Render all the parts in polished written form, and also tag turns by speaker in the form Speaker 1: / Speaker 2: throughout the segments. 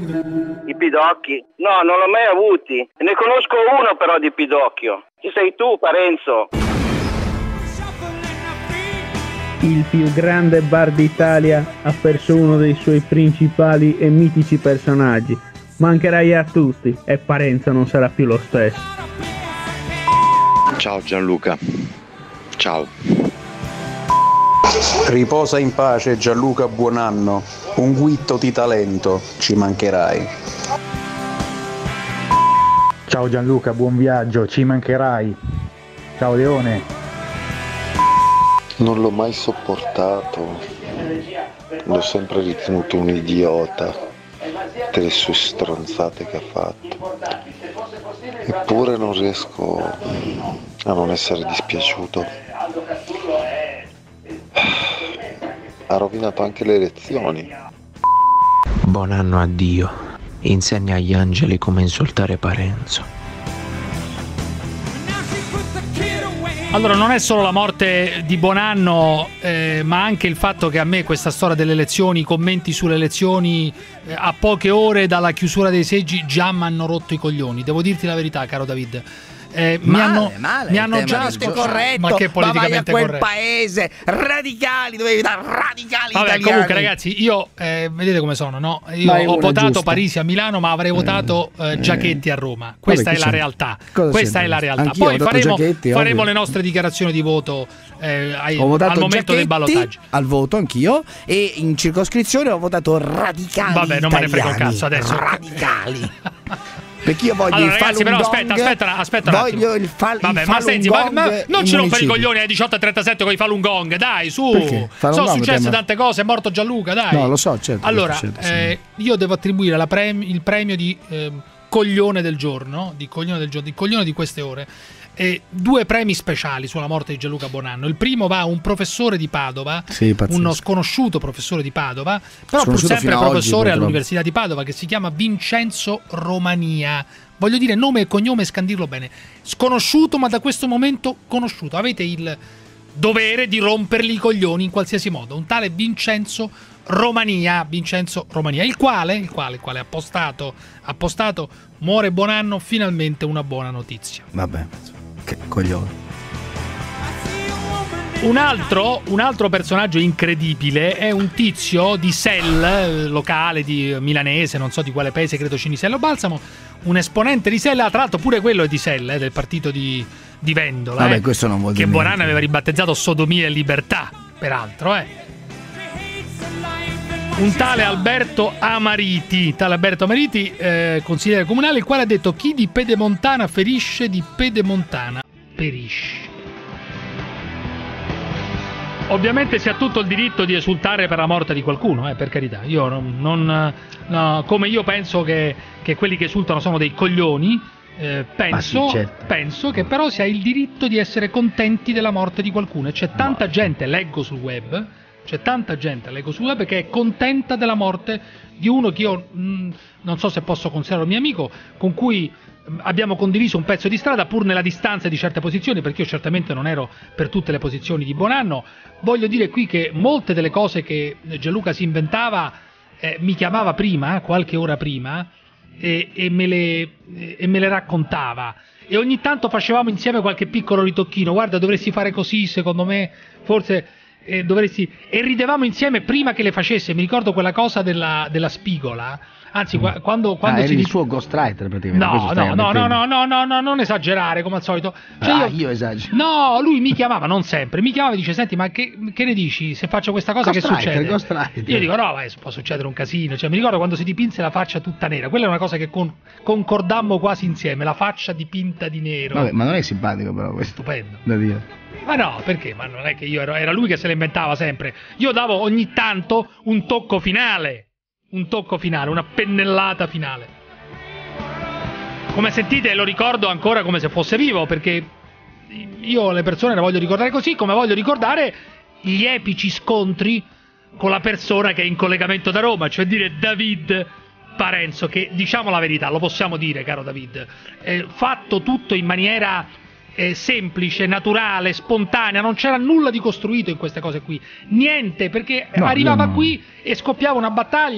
Speaker 1: I pidocchi? No, non l'ho mai avuti. Ne conosco uno però di pidocchio. Ci sei tu, Parenzo.
Speaker 2: Il più grande bar d'Italia ha perso uno dei suoi principali e mitici personaggi. Mancherai a tutti e Parenzo non sarà più lo stesso.
Speaker 3: Ciao Gianluca. Ciao.
Speaker 4: Riposa in pace Gianluca, buon anno. Un guitto di talento, ci mancherai.
Speaker 5: Ciao Gianluca, buon viaggio, ci mancherai. Ciao Leone.
Speaker 3: Non l'ho mai sopportato. L'ho sempre ritenuto un idiota per le sue stronzate che ha fatto. Eppure non riesco a non essere dispiaciuto. Ha rovinato anche le elezioni.
Speaker 6: Buon anno a Dio. Insegna agli angeli come insultare Parenzo.
Speaker 7: Allora, non è solo la morte di Buonanno, ma anche il fatto che a me questa storia delle elezioni, i commenti sulle elezioni a poche ore dalla chiusura dei seggi già mi hanno rotto i coglioni. Devo dirti la verità, caro David. Mi hanno già
Speaker 8: corretto,
Speaker 7: ma che politicamente
Speaker 8: vai a quel
Speaker 7: corretto
Speaker 8: paese, radicali, dovevi dare radicali.
Speaker 7: Vabbè,
Speaker 8: italiani.
Speaker 7: comunque ragazzi, io vedete come sono, no? Io ho votato giusta. Parisi a Milano, ma avrei votato Giachetti a Roma. Questa è la realtà. Questa è la realtà.
Speaker 9: Anch'io
Speaker 7: poi faremo
Speaker 9: Giachetti,
Speaker 7: le nostre dichiarazioni di voto al momento
Speaker 9: Giachetti
Speaker 7: del ballottaggio.
Speaker 9: Al voto anch'io, e in circoscrizione ho votato radicali.
Speaker 7: Vabbè, non me ne frega un cazzo adesso.
Speaker 9: Radicali. Perché io voglio
Speaker 7: allora,
Speaker 9: il
Speaker 7: ragazzi,
Speaker 9: Falun
Speaker 7: però aspetta
Speaker 9: Gong, voglio il
Speaker 7: Vabbè, ma senti, ma non ci rompere i coglioni alle 18:37 con i Falun Gong, dai, su. Sono successe tante cose, è morto Gianluca, dai.
Speaker 9: No, lo so, certo.
Speaker 7: Allora, io devo attribuire il premio di coglione del giorno, di coglione di queste ore. Due premi speciali sulla morte di Gianluca Buonanno. Il primo va a un professore di Padova, uno sconosciuto professore di Padova, però pur sempre professore all'Università di Padova, che si chiama Vincenzo Romania. Voglio dire nome e cognome e scandirlo bene. Sconosciuto, ma da questo momento conosciuto. Avete il dovere di rompergli i coglioni in qualsiasi modo. Un tale Vincenzo Romania, il quale ha postato muore Buonanno, finalmente una buona notizia.
Speaker 9: Vabbè, che coglione.
Speaker 7: Un altro personaggio incredibile è un tizio di SEL, locale di milanese, non so di quale paese, credo Cinisello Balsamo, un esponente di SEL, tra l'altro pure quello è di SEL, del partito di Vendola,
Speaker 9: Vabbè, questo non vuol dire
Speaker 7: che Buonanno
Speaker 9: niente.
Speaker 7: aveva ribattezzato Sodomia e Libertà, peraltro, Un tale Alberto Amariti, consigliere comunale, il quale ha detto: chi di Pedemontana ferisce, di Pedemontana perisce. Ovviamente si ha tutto il diritto di esultare per la morte di qualcuno, per carità. Io come io penso che quelli che esultano sono dei coglioni, penso che però si ha il diritto di essere contenti della morte di qualcuno. E c'è tanta gente, leggo sul web, che è contenta della morte di uno che io non so se posso considerarlo mio amico, con cui abbiamo condiviso un pezzo di strada pur nella distanza di certe posizioni, perché io certamente non ero per tutte le posizioni di Buonanno. Voglio dire qui che molte delle cose che Gianluca si inventava mi chiamava prima, qualche ora prima, e me le raccontava, e ogni tanto facevamo insieme qualche piccolo ritocchino. Guarda, dovresti fare così, secondo me, forse dovresti, e ridevamo insieme prima che le facesse. Mi ricordo quella cosa della spigola. Anzi, quando
Speaker 9: eri il suo ghostwriter praticamente.
Speaker 7: No, non esagerare come al solito. Cioè
Speaker 9: io esagero.
Speaker 7: No, lui mi chiamava, non sempre, mi chiamava e dice: senti, ma che ne dici se faccio questa cosa, che succede? Io dico: no, può succedere un casino. Cioè, mi ricordo quando si dipinse la faccia tutta nera, quella è una cosa che concordammo quasi insieme, la faccia dipinta di nero.
Speaker 9: Vabbè, ma non è simpatico però questo.
Speaker 7: Stupendo.
Speaker 9: Da dire.
Speaker 7: Ma no, perché? Ma non è che io era lui che se le inventava sempre. Io davo ogni tanto un tocco finale, una pennellata finale. Come sentite, lo ricordo ancora come se fosse vivo, perché io le persone le voglio ricordare così, come voglio ricordare gli epici scontri con la persona che è in collegamento da Roma, cioè dire David Parenzo, che, diciamo la verità, lo possiamo dire, caro David, fatto tutto in maniera semplice, naturale, spontanea, non c'era nulla di costruito in queste cose qui, niente, perché arrivava qui e scoppiava una battaglia,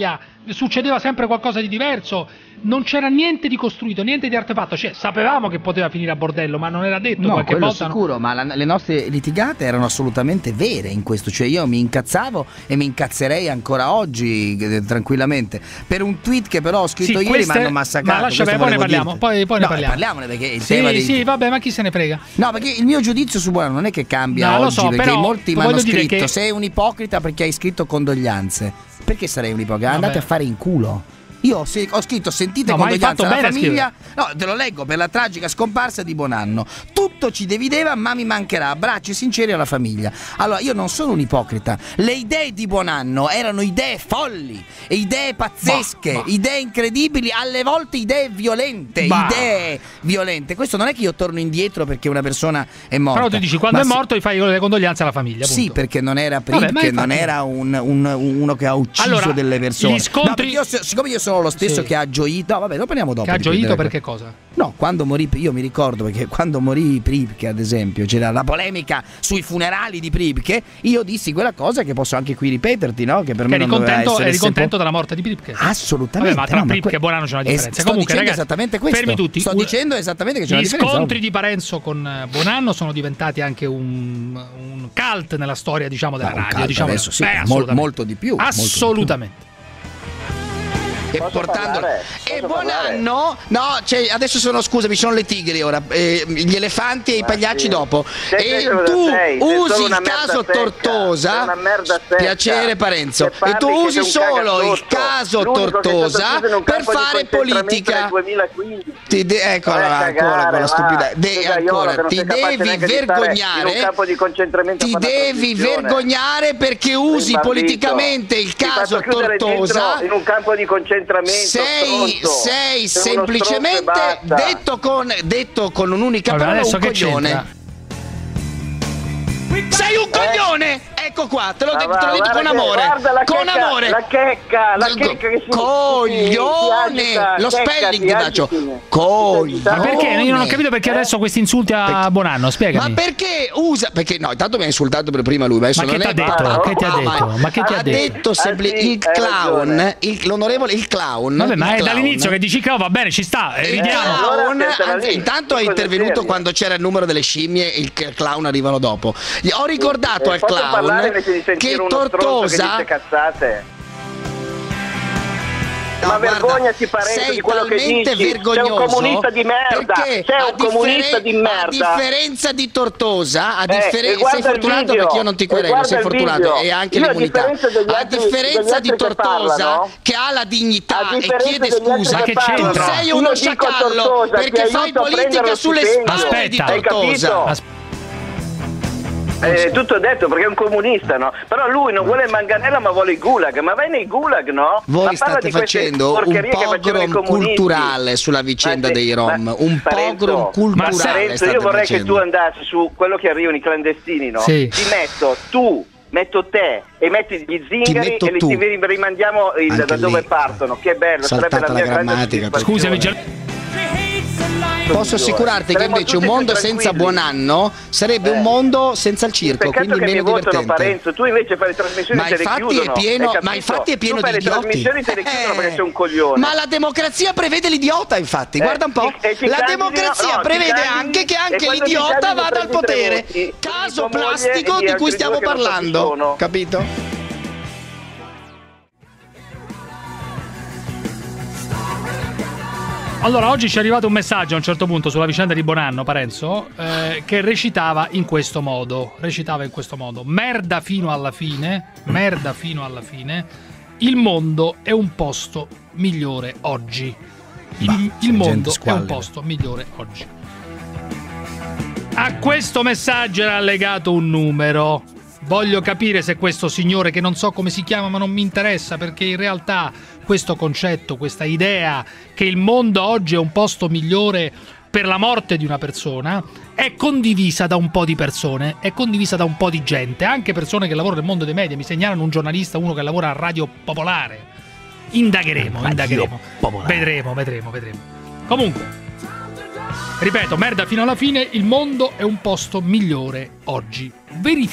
Speaker 7: succedeva sempre qualcosa di diverso, non c'era niente di costruito, niente di artefatto, cioè sapevamo che poteva finire a bordello, ma non era detto,
Speaker 9: no,
Speaker 7: qualche volta
Speaker 9: sicuro, ma le nostre litigate erano assolutamente vere in questo, cioè io mi incazzavo e mi incazzerei ancora oggi tranquillamente per un tweet che però ho scritto ieri, ma hanno massacrato.
Speaker 7: Ma lascia, poi ne parliamo, poi ne parliamo.
Speaker 9: Parliamone, perché il tema
Speaker 7: sì, vabbè, ma chi se ne frega.
Speaker 9: No, perché il mio giudizio su Bonanno non è che cambia oggi,
Speaker 7: lo so,
Speaker 9: perché
Speaker 7: però
Speaker 9: molti mi hanno scritto
Speaker 7: che...
Speaker 9: sei un ipocrita perché hai scritto condoglianze. Perché sarei un ipocrita? Andate a fare in culo. Io ho scritto sentite condoglianze alla famiglia. No, te lo leggo, per la tragica scomparsa di Bonanno. Tutto ci divideva, ma mi mancherà. Abbracci sinceri alla famiglia. Allora, io non sono un ipocrita. Le idee di Bonanno erano idee folli, idee pazzesche, idee incredibili, alle volte idee violente, Questo non è che io torno indietro perché una persona è morta.
Speaker 7: Però tu dici quando è morto gli fai le condoglianze alla famiglia, appunto.
Speaker 9: Sì, perché non era Pripke, non era uno che ha ucciso delle persone.
Speaker 7: Gli scontri...
Speaker 9: siccome io sono lo stesso che ha gioito. No, vabbè, lo parliamo dopo.
Speaker 7: Che ha gioito per che cosa?
Speaker 9: No, quando morì, io mi ricordo perché quando morì Pripke, ad esempio, c'era la polemica sui funerali di Pripke. Io dissi quella cosa che posso anche qui ripeterti, no? Che per me non doveva essere.
Speaker 7: Eri contento della morte di Pripke?
Speaker 9: Assolutamente.
Speaker 7: Vabbè, ma tra Pripke e Bonanno c'è una differenza. Comunque, ragazzi,
Speaker 9: esattamente questo.
Speaker 7: Fermi tutti.
Speaker 9: Sto dicendo esattamente che c'è una differenza.
Speaker 7: Gli scontri di Parenzo con Bonanno sono diventati anche un cult nella storia, diciamo, della radio. Diciamo
Speaker 9: adesso sì, molto di più.
Speaker 7: Assolutamente.
Speaker 9: E Bonanno, no, cioè, adesso scusami, sono le tigri ora, gli elefanti e i pagliacci dopo. E tu usi il caso Tortosa, piacere Parenzo, e tu usi solo il caso Tortosa per fare politica. Eccola ancora con la stupidità. Ancora, ti devi vergognare. Ti devi vergognare perché usi politicamente il caso Tortosa
Speaker 1: in un campo di concentramento.
Speaker 9: Sei semplicemente detto con un'unica parola un coglione. Sei un coglione! Ecco qua, te lo dico con amore. Con amore.
Speaker 1: La checca che si
Speaker 9: coglione! Lo spelling ti faccio. Coglione.
Speaker 7: Ma perché? Io non ho capito perché adesso questi insulti a Bonanno, spiegami.
Speaker 9: Ma perché usa? Perché no, intanto mi ha insultato per prima lui, ma adesso
Speaker 7: che ti ha detto? Che ti ha detto? Ma che ti ha detto?
Speaker 9: Il clown, l'onorevole il clown.
Speaker 7: Vabbè, ma è dall'inizio che dici clown, va bene, ci sta, ridiamo.
Speaker 9: Intanto è intervenuto quando c'era il numero delle scimmie, il clown arrivano dopo. Ho ricordato al clown che Tortosa
Speaker 1: ma vergognati Parenzo di quello che dici. Sei un comunista di merda. Sei un comunista di merda.
Speaker 9: A differenza di Tortosa, sei fortunato perché io non ti querelo, sei fortunato e anche l'immunità. A differenza di Tortosa che ha la dignità e chiede scusa,
Speaker 7: che c'entra?
Speaker 9: Tu sei uno sciacallo perché fai politica sulle spalle di Tortosa.
Speaker 1: Tutto detto perché è un comunista, no? Però lui non vuole il manganello ma vuole il gulag. Ma vai nei gulag, no?
Speaker 9: Voi state facendo un pogrom culturale sulla vicenda dei Rom. Un pogrom culturale.
Speaker 1: Io vorrei che tu andassi su quello che arrivano i clandestini, no?
Speaker 7: Sì.
Speaker 1: Ti metto te e metti gli zingari e ti rimandiamo da dove partono. Che bello, sarebbe la mia grande.
Speaker 7: Scusami,
Speaker 9: posso assicurarti che invece un mondo senza Buonanno sarebbe un mondo senza il circo, quindi meno divertente.
Speaker 1: Parenzo, tu invece fai le trasmissioni te le chiudono.
Speaker 9: Ma infatti è pieno di idioti.
Speaker 1: Le trasmissioni te le chiudono perché sei un coglione.
Speaker 9: Ma la democrazia prevede l'idiota, infatti, guarda un po'. La democrazia prevede anche che anche l'idiota vada al potere. Caso plastico di cui stiamo parlando, capito?
Speaker 7: Allora, oggi ci è arrivato un messaggio a un certo punto sulla vicenda di Bonanno, Parenzo, che recitava in questo modo. Merda fino alla fine, il mondo è un posto migliore oggi. Il mondo è un posto migliore oggi. A questo messaggio era allegato un numero. Voglio capire se questo signore, che non so come si chiama ma non mi interessa, perché in realtà questo concetto, questa idea che il mondo oggi è un posto migliore per la morte di una persona è condivisa da un po' di persone, è condivisa da un po' di gente, anche persone che lavorano nel mondo dei media. Mi segnalano un giornalista, uno che lavora a Radio Popolare. Indagheremo. Vedremo. Comunque, ripeto, merda fino alla fine, il mondo è un posto migliore oggi.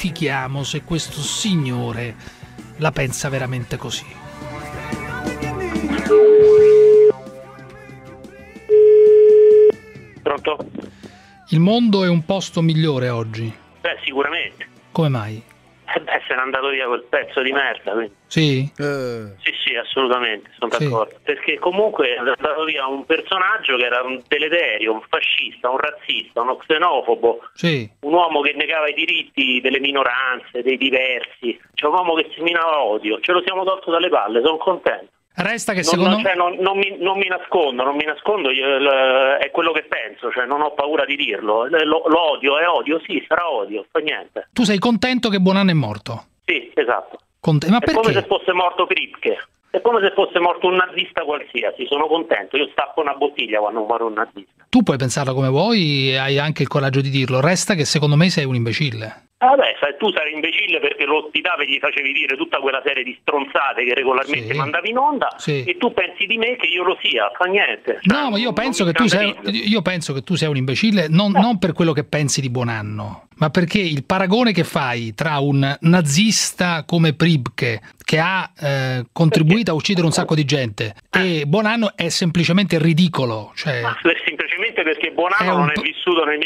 Speaker 7: Verifichiamo se questo signore la pensa veramente così.
Speaker 10: Pronto?
Speaker 7: Il mondo è un posto migliore oggi.
Speaker 10: Beh, sicuramente.
Speaker 7: Come mai?
Speaker 10: Se n'è andato via quel pezzo di merda, quindi.
Speaker 7: Sì?
Speaker 10: Sì, assolutamente, sono d'accordo. Perché comunque è andato via un personaggio che era un deleterio, un fascista, un razzista, uno xenofobo, un uomo che negava i diritti delle minoranze, dei diversi, cioè un uomo che seminava odio. Ce lo siamo tolto dalle palle, sono contento.
Speaker 7: Resta che
Speaker 10: non mi nascondo, è quello che penso, cioè non ho paura di dirlo. L'odio è odio, sì, sarà odio, fa niente.
Speaker 7: Tu sei contento che Buonanno è morto?
Speaker 10: Sì, esatto.
Speaker 7: Ma perché?
Speaker 10: È come se fosse morto Pripke, è come se fosse morto un nazista qualsiasi, sono contento, io stappo una bottiglia quando muore un nazista.
Speaker 7: Tu puoi pensarla come vuoi e hai anche il coraggio di dirlo, resta che secondo me sei un imbecille.
Speaker 10: Vabbè, tu sarai imbecille perché lo ospitavi e gli facevi dire tutta quella serie di stronzate che regolarmente mandavi in onda e tu pensi di me che io lo sia, fa niente.
Speaker 7: No, ma io penso che tu sei un imbecille non per quello che pensi di Buonanno, ma perché il paragone che fai tra un nazista come Pripke che ha contribuito a uccidere un sacco di gente e Buonanno è semplicemente ridicolo. Cioè,
Speaker 10: semplicemente perché Buonanno non è vissuto nel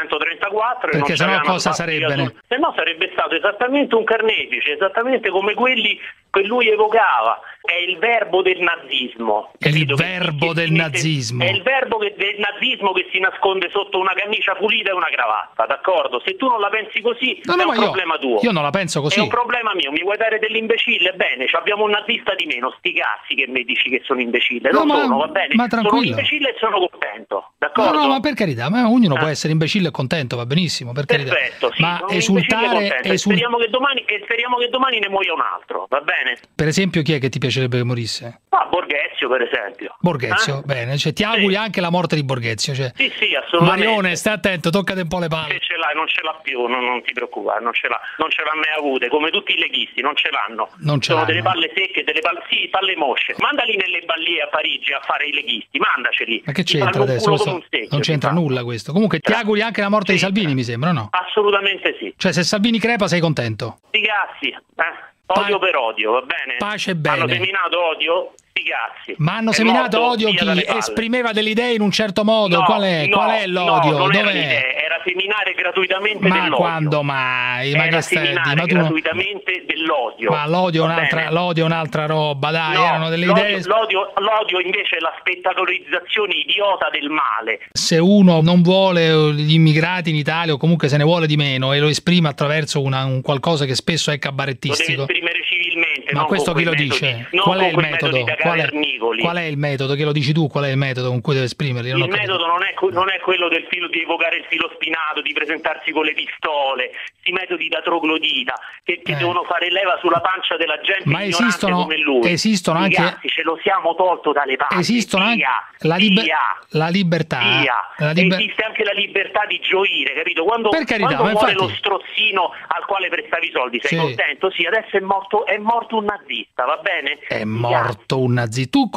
Speaker 10: 1934
Speaker 7: perché
Speaker 10: e non
Speaker 7: sennò cosa sarebbe?
Speaker 10: Se no sarebbe stato esattamente un carnefice, esattamente come quelli che lui evocava. È il verbo del nazismo.
Speaker 7: È il verbo del nazismo.
Speaker 10: È il verbo del nazismo che si nasconde sotto una camicia pulita e una cravatta, d'accordo? Se tu non la pensi così è un problema tuo.
Speaker 7: Io non la penso così.
Speaker 10: È un problema mio. Mi vuoi dare dell'imbecille? Bene, abbiamo un nazista di meno. Sti cazzi che mi dici che sono imbecille. Lo sono, va bene.
Speaker 7: Ma tranquillo.
Speaker 10: Sono imbecille e sono contento, d'accordo?
Speaker 7: No, ma per carità, ma ognuno può essere imbecille e contento, va benissimo, per carità.
Speaker 10: Perfetto, sì.
Speaker 7: Ma esultare...
Speaker 10: Speriamo che domani ne muoia un altro, va bene?
Speaker 7: Per esempio, chi è che ti piacerebbe che morisse?
Speaker 10: Borghezio, per esempio.
Speaker 7: Borghezio, bene, cioè, ti auguri anche la morte di Borghezio. Cioè.
Speaker 10: Sì, assolutamente.
Speaker 7: Marione, stai attento, toccate un po' le palle.
Speaker 10: Se ce l'hai, non ce l'ha più, non ti preoccupare, non ce l'ha mai avute, come tutti i leghisti, non ce l'hanno. Sono delle palle secche, palle mosce. Mandali nelle ballie a Parigi a fare i leghisti, mandaceli.
Speaker 7: Ma che c'entra adesso? Non c'entra nulla questo. Comunque ti auguri anche la morte di Salvini, mi sembra, no?
Speaker 10: Assolutamente sì.
Speaker 7: Cioè, se Salvini crepa sei contento?
Speaker 10: Sti cazzi, odio per odio, va bene?
Speaker 7: Pace bene.
Speaker 10: Hanno seminato odio? Sti cazzi.
Speaker 7: Ma hanno seminato odio chi? Esprimeva delle idee in un certo modo? Qual è l'odio?
Speaker 10: No, non era seminare gratuitamente dell'odio.
Speaker 7: Ma quando mai?
Speaker 10: Era seminare gratuitamente dell'odio.
Speaker 7: Ma l'odio è un'altra roba, dai, erano delle idee...
Speaker 10: L'odio invece è la spettacolarizzazione idiota del male.
Speaker 7: Se uno non vuole gli immigrati in Italia o comunque se ne vuole di meno e lo esprime attraverso un qualcosa che spesso è cabarettistico...
Speaker 10: Lo deve esprimere civilmente.
Speaker 7: Ma questo chi lo dice? Qual è il metodo? Qual è il metodo? Che lo dici tu? Qual è il metodo con cui deve esprimerli?
Speaker 10: Il metodo non è quello del filo, di evocare il filo spinato, di presentarsi con le pistole, questi metodi da troglodita che devono fare leva sulla pancia della gente. Ma esistono
Speaker 7: anche...
Speaker 10: Ragazzi, ce lo siamo tolto dalle palle.
Speaker 7: Esistono anche la libertà.
Speaker 10: Esiste anche la libertà di gioire, capito? Quando muore lo strozzino al quale prestavi i soldi, sei contento? Sì, adesso è morto un nazista, va bene?
Speaker 7: È morto un nazista. Tu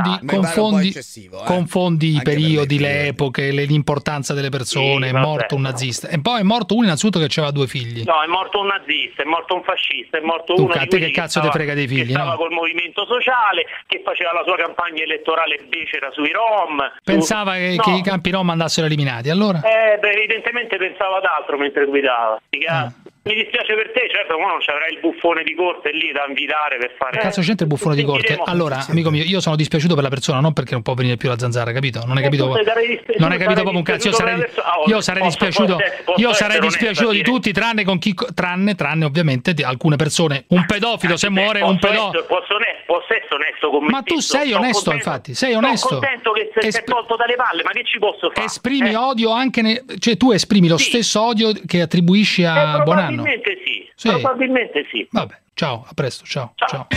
Speaker 7: confondi i periodi, le epoche, l'importanza delle persone. È morto un nazista. E poi è morto uno innanzitutto che aveva 2 figli.
Speaker 10: No, è morto un nazista, è morto un fascista, è morto uno
Speaker 7: di quelli che stava, frega dei figli,
Speaker 10: che stava col movimento sociale, che faceva la sua campagna elettorale becera sui Rom.
Speaker 7: Pensava che i campi Rom andassero eliminati, allora?
Speaker 10: Evidentemente pensava ad altro mentre guidava. Mi dispiace per te, certo, ma non c'avrai il buffone di corte lì da invitare per fare...
Speaker 7: Cazzo c'entra il buffone di corte? Allora, amico mio, io sono dispiaciuto per la persona, non perché non può venire più la zanzara, capito? Non hai capito proprio un cazzo. Io sarei dispiaciuto di tutti, tranne ovviamente di alcune persone. Un pedofilo, se muore un pedofilo...
Speaker 10: Posso essere onesto con me.
Speaker 7: Ma tu sei onesto, infatti, sei onesto.
Speaker 10: Sono contento che si è tolto dalle palle, ma che ci posso fare?
Speaker 7: Esprimi odio anche... Cioè tu esprimi lo stesso odio che attribuisci a Buonanno.
Speaker 10: Probabilmente sì.
Speaker 7: Vabbè, ciao, a presto, ciao.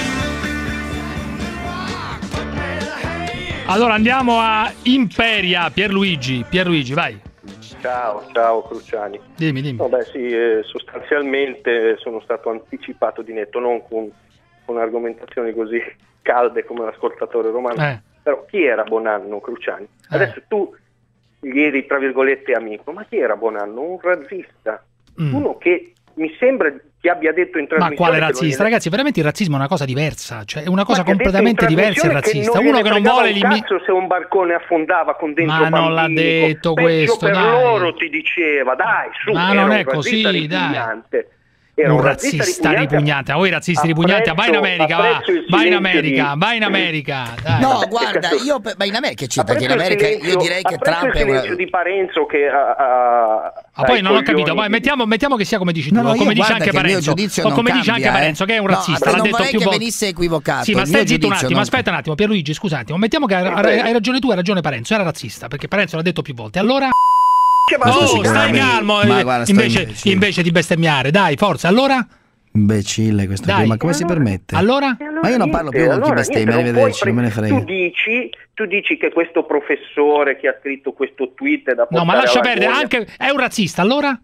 Speaker 7: Allora andiamo a Imperia, Pierluigi, vai.
Speaker 11: Ciao Cruciani.
Speaker 7: Dimmi.
Speaker 11: Vabbè, sì, sostanzialmente sono stato anticipato di netto, non con argomentazioni così calde come l'ascoltatore romano. Però chi era Buonanno, Cruciani? Adesso tu gli eri tra virgolette amico, ma chi era Buonanno? Un razzista, uno che mi sembra che abbia detto in trasmissione.
Speaker 7: Ma quale razzista? Ragazzi, veramente il razzismo è una cosa diversa, cioè è una cosa completamente diversa il razzista. Uno che non vuole
Speaker 11: se un barcone affondava con dentro
Speaker 7: ma non l'ha detto questo,
Speaker 11: per
Speaker 7: dai.
Speaker 11: loro ti diceva, dai, su,
Speaker 7: ma non è così, dai.
Speaker 11: Era
Speaker 7: un razzista ripugnante. A voi razzisti ripugnanti, vai in America, vai in America, vai in America. Dai.
Speaker 9: No, guarda, ma in America c'entra che in America io direi che Trump è una...
Speaker 11: di Parenzo che
Speaker 7: poi non ho capito, vai, mettiamo che sia come dici tu, o come dice anche Parenzo, o come dice anche Parenzo che è un razzista, l'ha detto più volte.
Speaker 9: Venisse equivocato.
Speaker 7: Sì, ma stai zitto un attimo, aspetta un attimo, Pierluigi, scusa un attimo, mettiamo che hai ragione tu, hai ragione Parenzo, era razzista, perché Parenzo l'ha detto più volte. Allora stai calmo, invece di bestemmiare, dai, forza, allora?
Speaker 12: Imbecille questo qui, ma come si permette?
Speaker 7: Allora?
Speaker 12: Ma io non parlo più con chi bestemmia, arrivederci, non me ne frega.
Speaker 11: Tu dici che questo professore che ha scritto questo tweet è da portare
Speaker 7: no, ma lascia perdere, anche è un razzista, allora?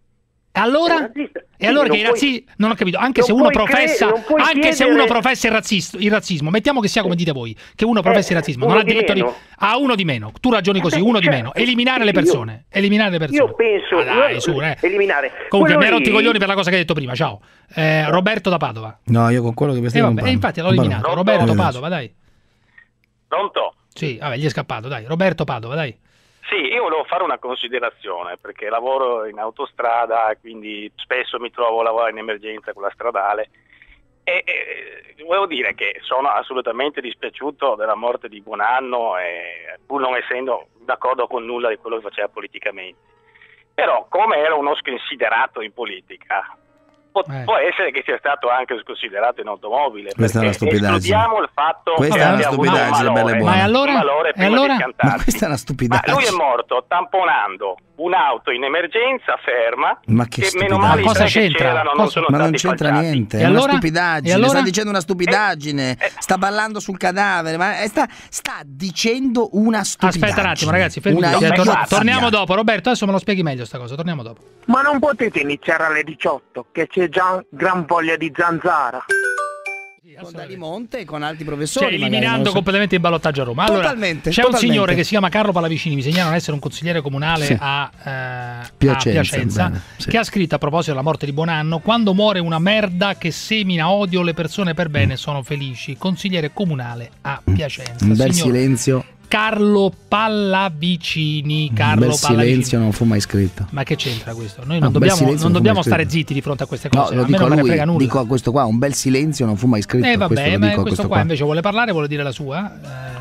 Speaker 7: E allora che i razzisti, non ho capito, anche se uno professa il razzismo, mettiamo che sia come dite voi, che uno professa il razzismo, non ha diritto a uno di meno, tu ragioni così, uno di meno, eliminare le persone.
Speaker 11: Io penso eliminare.
Speaker 7: Comunque mi hai rotto i coglioni per la cosa che hai detto prima, ciao. Roberto da Padova.
Speaker 12: No, io con quello che bestemmo
Speaker 7: infatti l'ho eliminato, Roberto Padova, dai.
Speaker 10: Pronto?
Speaker 7: Sì, vabbè, gli è scappato, dai. Roberto Padova, dai.
Speaker 10: Sì, io volevo fare una considerazione, perché lavoro in autostrada, quindi spesso mi trovo a lavorare in emergenza con la stradale e volevo dire che sono assolutamente dispiaciuto della morte di Buonanno, pur non essendo d'accordo con nulla di quello che faceva politicamente. Però, come era uno sconsiderato in politica, può essere che sia stato anche sconsiderato in automobile.
Speaker 12: Questa è una stupidaggine.
Speaker 10: Escludiamo il fatto
Speaker 12: questa
Speaker 10: che
Speaker 12: è una stupidaggine, bella e buona.
Speaker 7: Ma allora?
Speaker 12: Ma questa è una stupidaggine.
Speaker 10: Ma lui è morto tamponando un'auto in emergenza ferma.
Speaker 12: Ma che
Speaker 10: meno male
Speaker 7: cosa c'entra?
Speaker 12: Ma non c'entra niente, è una stupidaggine. Allora? Sta dicendo una stupidaggine, sta ballando sul cadavere, ma sta dicendo una stupidaggine.
Speaker 7: Aspetta un attimo, ragazzi, torniamo dopo. Roberto, adesso me lo spieghi meglio sta cosa, torniamo dopo.
Speaker 13: Ma non potete iniziare alle 18, che c'è già gran voglia di zanzara.
Speaker 9: Con Dalimonte e con altri professori,
Speaker 7: eliminando completamente il ballottaggio a Roma. Allora, c'è un signore che si chiama Carlo Pallavicini, mi segnalano essere un consigliere comunale a Piacenza, che ha scritto a proposito della morte di Buonanno: quando muore una merda che semina odio, le persone per bene sono felici. Consigliere comunale a Piacenza.
Speaker 12: Un bel silenzio.
Speaker 7: Carlo Pallavicini.
Speaker 12: Silenzio, non fu mai scritto.
Speaker 7: Ma che c'entra questo? Noi non dobbiamo stare zitti di fronte a queste cose.
Speaker 12: No, lo dico a lui, dico a questo qua, un bel silenzio non fu mai scritto.
Speaker 7: Vabbè, ma questo qua invece vuole parlare, vuole dire la sua.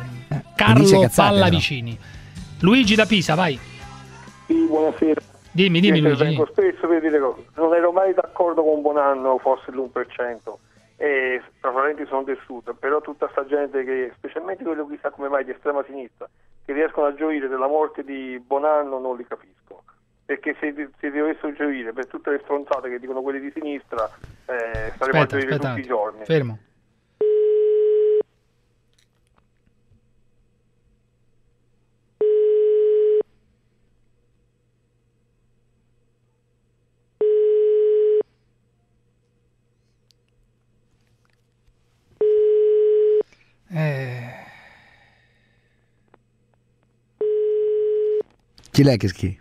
Speaker 7: Carlo Pallavicini. Luigi da Pisa, vai.
Speaker 14: Sì, buonasera.
Speaker 7: Dimmi Luigi.
Speaker 14: Spesso per dire cose. Non ero mai d'accordo con Buonanno, forse l'1%. E probabilmente sono tessuto, però tutta sta gente che, specialmente quello che sa come mai di estrema sinistra, che riescono a gioire della morte di Buonanno, non li capisco, perché se dovessero gioire per tutte le stronzate che dicono quelli di sinistra, staremo a gioire tutti i giorni.
Speaker 7: Fermo.
Speaker 12: Chi l'è che schi?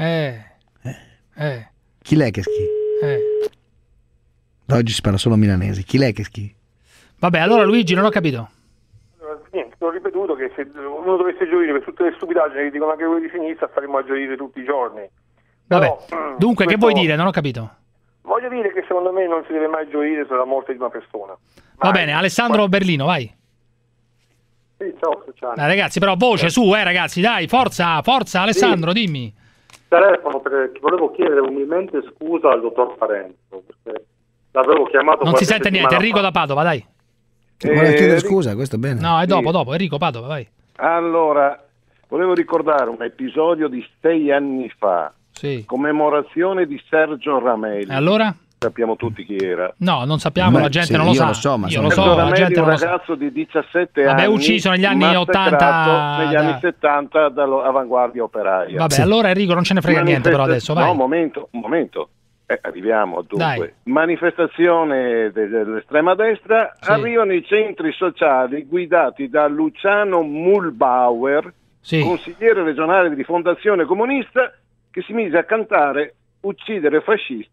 Speaker 12: Chi l'è che schi? Da oggi si parla solo milanese. Chi l'è che schi?
Speaker 7: Vabbè, allora Luigi, non ho capito.
Speaker 14: Niente, ho ripetuto che se uno dovesse gioire per tutte le stupidaggini che dicono anche quelli di sinistra, staremo a gioire tutti i giorni.
Speaker 7: Vabbè, dunque, che vuoi dire? Non ho capito.
Speaker 14: Voglio dire che secondo me non si deve mai gioire sulla morte di una persona.
Speaker 7: Va bene, Alessandro Berlino, vai.
Speaker 14: Sì, ciao,
Speaker 7: ragazzi, però voce su, ragazzi, dai, forza, Alessandro, dimmi.
Speaker 14: Telefono perché volevo chiedere umilmente scusa al dottor Parenzo, perché l'avevo chiamato.
Speaker 7: Non si sente niente, Enrico da Padova, dai.
Speaker 12: Vuole chiedere scusa, questo è bene.
Speaker 7: No, è dopo, Enrico Padova, vai.
Speaker 15: Allora, volevo ricordare un episodio di 6 anni fa, commemorazione di Sergio Ramelli.
Speaker 7: E allora?
Speaker 15: Sappiamo tutti chi era.
Speaker 7: No, non sappiamo, la gente non lo sa. Io lo so, la gente
Speaker 15: un
Speaker 7: non lo sa.
Speaker 15: Ragazzo di 17 anni.
Speaker 7: Ucciso negli anni 80.
Speaker 15: Negli anni 70 dall'avanguardia operaia.
Speaker 7: Vabbè, allora Enrico non ce ne frega niente però adesso, vai.
Speaker 15: No, un momento. Arriviamo dunque. Dai. Manifestazione dell'estrema destra, arrivano i centri sociali guidati da Luciano Muhlbauer, consigliere regionale di Rifondazione Comunista, che si mise a cantare "Uccidere fascisti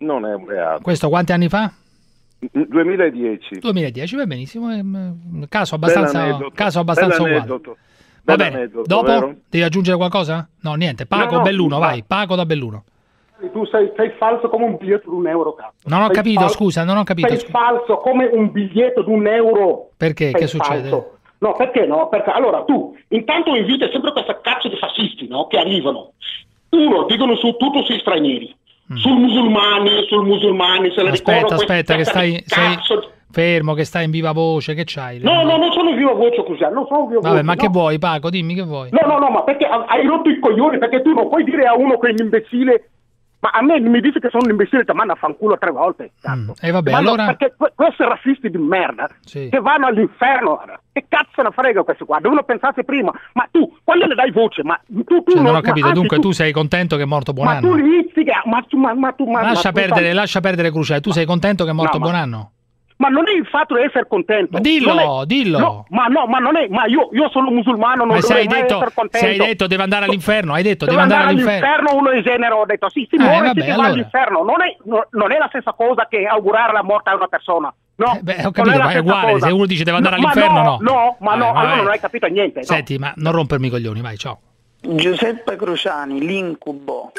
Speaker 15: non è un reato.
Speaker 7: Questo quanti anni fa?
Speaker 15: 2010.
Speaker 7: 2010, va benissimo, caso abbastanza uguale. Va bene, dopo
Speaker 15: vero?
Speaker 7: devi aggiungere qualcosa? No, niente, Paco
Speaker 16: no,
Speaker 7: Belluno, vai, Paco da Belluno.
Speaker 16: Tu sei falso come un biglietto di €1, cazzo.
Speaker 7: Non ho capito, scusa, non ho capito.
Speaker 16: Sei falso come un biglietto di €1.
Speaker 7: Perché? Che succede?
Speaker 16: Falso. No, perché no? Perché allora tu intanto inviti sempre questa cazzo di fascisti, no? Che arrivano. Uno, dicono su tutto sui stranieri. Sul musulmani, se le ricordo.
Speaker 7: Aspetta, che sei fermo, che stai in viva voce, che c'hai?
Speaker 16: No, non sono in viva voce così, non sono in viva voce.
Speaker 7: Vabbè, ma che vuoi, Paco? Dimmi che vuoi.
Speaker 16: No, ma perché hai rotto i coglioni? Perché tu non puoi dire a uno che è un imbecille. Ma a me mi dici che sono un imbecille, ti manda a fanculo 3 volte.
Speaker 7: E vabbè, allora...
Speaker 16: Perché questi razzisti di merda, che vanno all'inferno, che cazzo ne frega questi qua? Devono pensarsi prima. Ma tu, quando le dai voce, ma tu
Speaker 7: non ho capito, dunque tu sei contento che è morto Buonanno?
Speaker 16: Ma tu li izzica,
Speaker 7: lascia perdere Cruciani, tu sei contento che è morto Buonanno?
Speaker 16: Ma non è il fatto di essere contento.
Speaker 7: Ma dillo.
Speaker 16: No, ma non è. Ma io sono musulmano, non dovrei mai essere contento.
Speaker 7: Se hai detto deve andare all'inferno, hai detto deve andare all'inferno.
Speaker 16: Uno di genere, ho detto sì, si muore e va all'inferno. Non è la stessa cosa che augurare la morte a una persona. No,
Speaker 7: ho capito, ma è uguale. Se uno dice deve andare all'inferno,
Speaker 16: no. Allora non hai capito niente.
Speaker 7: Senti, ma non rompermi i coglioni, vai, ciao.
Speaker 13: Giuseppe Cruciani, l'incubo.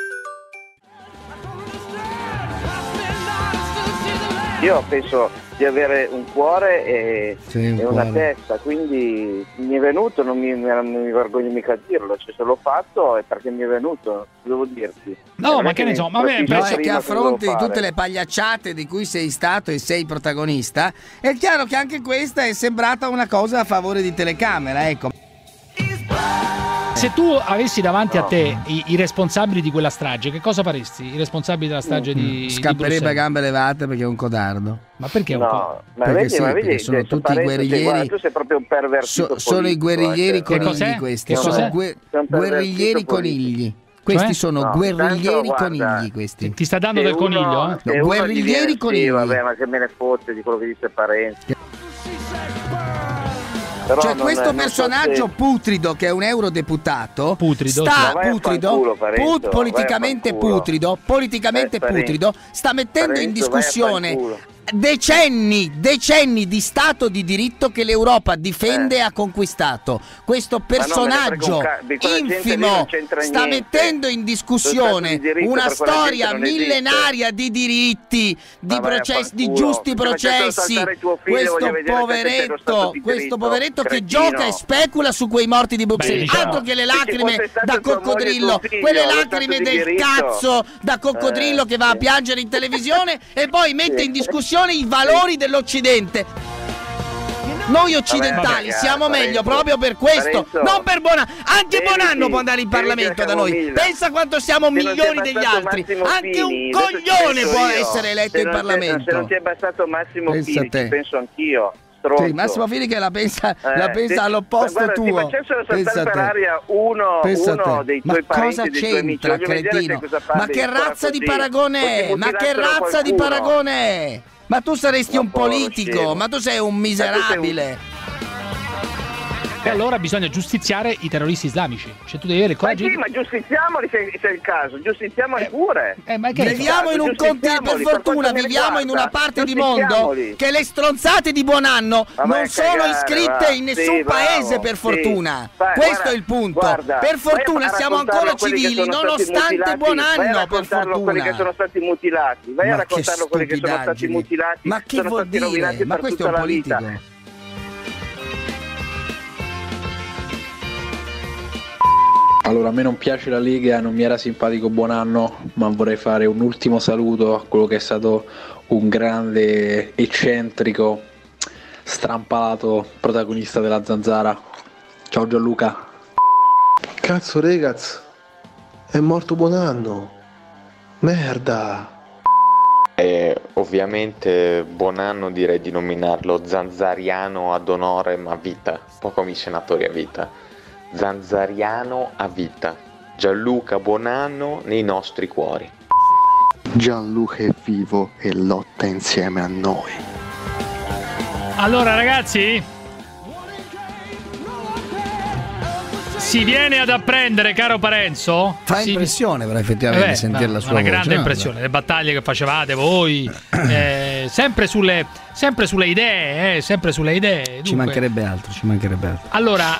Speaker 1: Io penso di avere un cuore e una testa, quindi mi è venuto, non mi vergogno mica a dirlo, cioè se l'ho fatto è perché mi è venuto, devo dirti.
Speaker 7: No, ma che ne so, ma
Speaker 12: penso che a fronte di tutte le pagliacciate di cui sei stato e sei protagonista, è chiaro che anche questa è sembrata una cosa a favore di telecamera, ecco.
Speaker 7: Se tu avessi davanti a te i responsabili di quella strage, che cosa faresti? I responsabili della strage di
Speaker 12: Scapperebbe a gambe levate perché è un codardo.
Speaker 7: Ma perché
Speaker 12: perché sono tutti guerriglieri.
Speaker 1: Tu sei proprio un pervertito.
Speaker 12: Sono i guerriglieri conigli questi. Sono guerriglieri conigli. Questi sono guerriglieri conigli. Questi.
Speaker 7: Ti sta dando del coniglio?
Speaker 12: Guerriglieri conigli.
Speaker 1: Vabbè, ma che me ne fotte di quello che dice Parenzi.
Speaker 12: Cioè questo personaggio putrido che è un eurodeputato politicamente putrido sta mettendo in discussione decenni di stato di diritto che l'Europa difende e ha conquistato. Questo personaggio infimo sta mettendo in discussione una storia millenaria di diritti, di processi, di giusti processi. Questo poveretto che gioca e specula su quei morti di Bruxelles. Altro che le lacrime da coccodrillo, quelle lacrime del cazzo da coccodrillo che va a piangere in televisione e poi mette in discussione i valori dell'Occidente. Noi occidentali siamo meglio proprio per questo, non per Buonanno. Anche Buonanno può andare in Parlamento da noi. Pensa quanto siamo migliori degli altri. Anche un coglione può essere eletto in Parlamento.
Speaker 1: Se non ti è bastato Massimo Fili, penso anch'io.
Speaker 12: Sì, Massimo Fili che la pensa all'opposto tuo.
Speaker 1: Ti facessero saltare per aria uno dei tuoi parenti, dei tuoi amici.
Speaker 12: Cretino? Ma che razza di paragone è? Ma che razza di paragone è? Ma tu saresti un politico, ma tu sei un miserabile.
Speaker 7: E allora bisogna giustiziare i terroristi islamici. Cioè tu devi avere il coraggio.
Speaker 1: Ma sì, ma giustiziamoli se è il caso, giustiamoli pure.
Speaker 12: Viviamo in un continente, per fortuna viviamo in una parte di mondo che le stronzate di Buonanno non sono iscritte in nessun paese, per fortuna. Questo è il punto. Per fortuna siamo ancora civili, nonostante Buonanno, per fortuna.
Speaker 1: Quelli che sono stati mutilati. Vai a raccontarlo quelli che sono stati mutilati.
Speaker 12: Ma che vuol dire? Ma questo è un politico.
Speaker 4: Allora, a me non piace la Lega, non mi era simpatico Buonanno, ma vorrei fare un ultimo saluto a quello che è stato un grande, eccentrico, strampalato protagonista della Zanzara. Ciao Gianluca.
Speaker 3: Cazzo ragazzi, è morto Buonanno. Merda.
Speaker 6: Ovviamente Buonanno direi di nominarlo zanzariano ad honorem a vita, un po' come i senatori a vita. Zanzariano a vita, Gianluca Buonanno nei nostri cuori.
Speaker 3: Gianluca è vivo e lotta insieme a noi.
Speaker 7: Allora ragazzi, si viene ad apprendere, caro Parenzo.
Speaker 9: Fa impressione però effettivamente sentire la sua voce.
Speaker 7: Una grande impressione, le battaglie che facevate voi, sempre sulle idee, sempre sulle idee. Dunque,
Speaker 9: ci mancherebbe altro.
Speaker 7: Allora,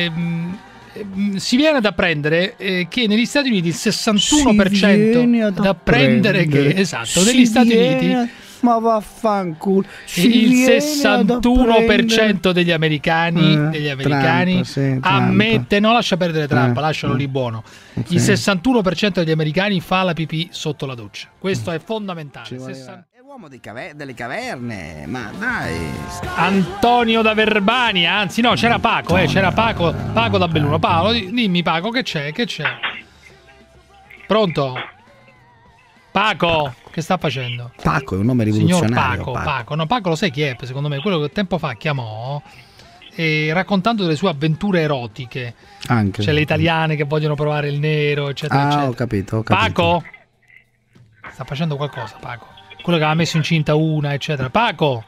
Speaker 7: si viene ad apprendere che negli Stati Uniti il 61% ad apprendere che negli Stati Uniti,
Speaker 9: ma vaffanculo,
Speaker 7: il 61% degli americani
Speaker 9: Trump,
Speaker 7: ammette, no, lascia perdere Trump, lascialo lì buono. Il 61% degli americani fa la pipì sotto la doccia. Questo è fondamentale.
Speaker 9: È uomo delle caverne, ma dai.
Speaker 7: Antonio da Verbania, anzi no, c'era Paco da Belluno. Paolo, dimmi Paco, che c'è? Pronto? Paco, che sta facendo?
Speaker 9: Paco è un nome rivoluzionario.
Speaker 7: Signor Paco. No, Paco lo sai chi è? Secondo me quello che tempo fa chiamò raccontando delle sue avventure erotiche.
Speaker 9: Anche.
Speaker 7: C'è le italiane che vogliono provare il nero, eccetera, eccetera.
Speaker 9: Ho capito.
Speaker 7: Paco? Sta facendo qualcosa, Paco. Quello che aveva messo incinta una, eccetera. Paco?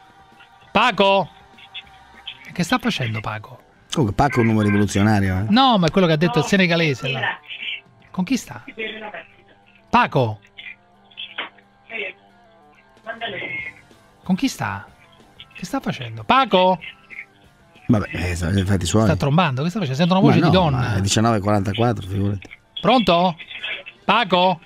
Speaker 7: Che sta facendo Paco?
Speaker 9: Comunque Paco è un nome rivoluzionario.
Speaker 7: No, ma è quello che ha detto il senegalese là. Con chi sta? Paco? Con chi sta? Che sta facendo? Paco?
Speaker 9: Vabbè, sta facendo i fatti suoi.
Speaker 7: Sta trombando? Che sta facendo? Sento una voce di donna.
Speaker 9: È 19:44, figurati.
Speaker 7: Pronto? Paco?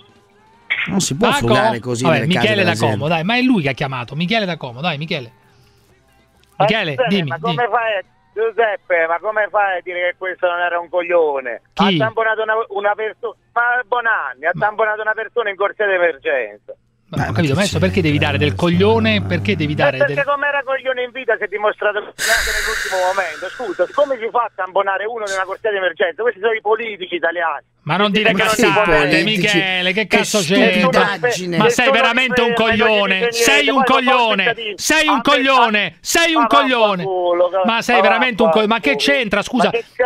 Speaker 9: Non si può frugare così.
Speaker 7: Vabbè, Michele da Como, dai, ma è lui che ha chiamato. Michele da Como, dai, Michele. Michele, dimmi.
Speaker 13: Ma come fai, Giuseppe, ma come fai a dire che questo non era un coglione?
Speaker 7: Chi?
Speaker 13: Ha tamponato una persona, ma Bonanni, ha tamponato una persona in corsia d'emergenza.
Speaker 7: Ho capito, ma adesso perché devi dare del coglione? Perché devi dare
Speaker 13: perché come era coglione in vita si è dimostrato anche nell'ultimo momento. Scusa, come si fa a tamponare uno in una corsia d'emergenza? Questi sono i politici italiani.
Speaker 7: Ma non dire cazzate, Michele, che cazzo c'è? Ma sei veramente un coglione, sei un coglione, sei un coglione, sei un coglione. Ma sei veramente un coglione, ma che c'entra, scusa?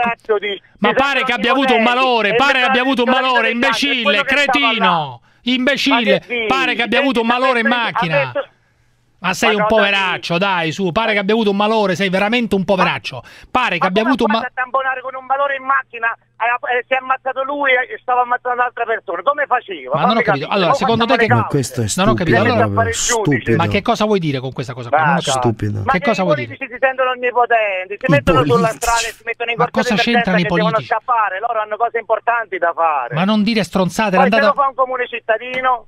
Speaker 7: Ma pare che abbia avuto un malore, imbecille, cretino. Imbecille, pare che abbia avuto un malore in macchina. Ma sei un poveraccio, dai, su, pare che abbia avuto un malore, sei veramente un poveraccio. Pare che abbia avuto un malore.
Speaker 13: Ma tamponare con un malore in macchina, si è ammazzato lui e stava ammazzando un'altra persona. Come faceva?
Speaker 7: Ma non ho capito. Allora, secondo te che
Speaker 9: questo è stupido?
Speaker 7: Non ho capito. Allora,
Speaker 9: stupido.
Speaker 7: Ma che cosa vuoi dire con questa cosa qua? Non ho capito.
Speaker 9: Stupido.
Speaker 13: Ma che cosa vuoi dire? I politici si sentono onnipotenti, si mettono sulla strada e si mettono in corsia d'emergenza che devono scappare, loro hanno cose importanti da fare.
Speaker 7: Ma non dire stronzate,
Speaker 13: poi se lo fa un comune cittadino?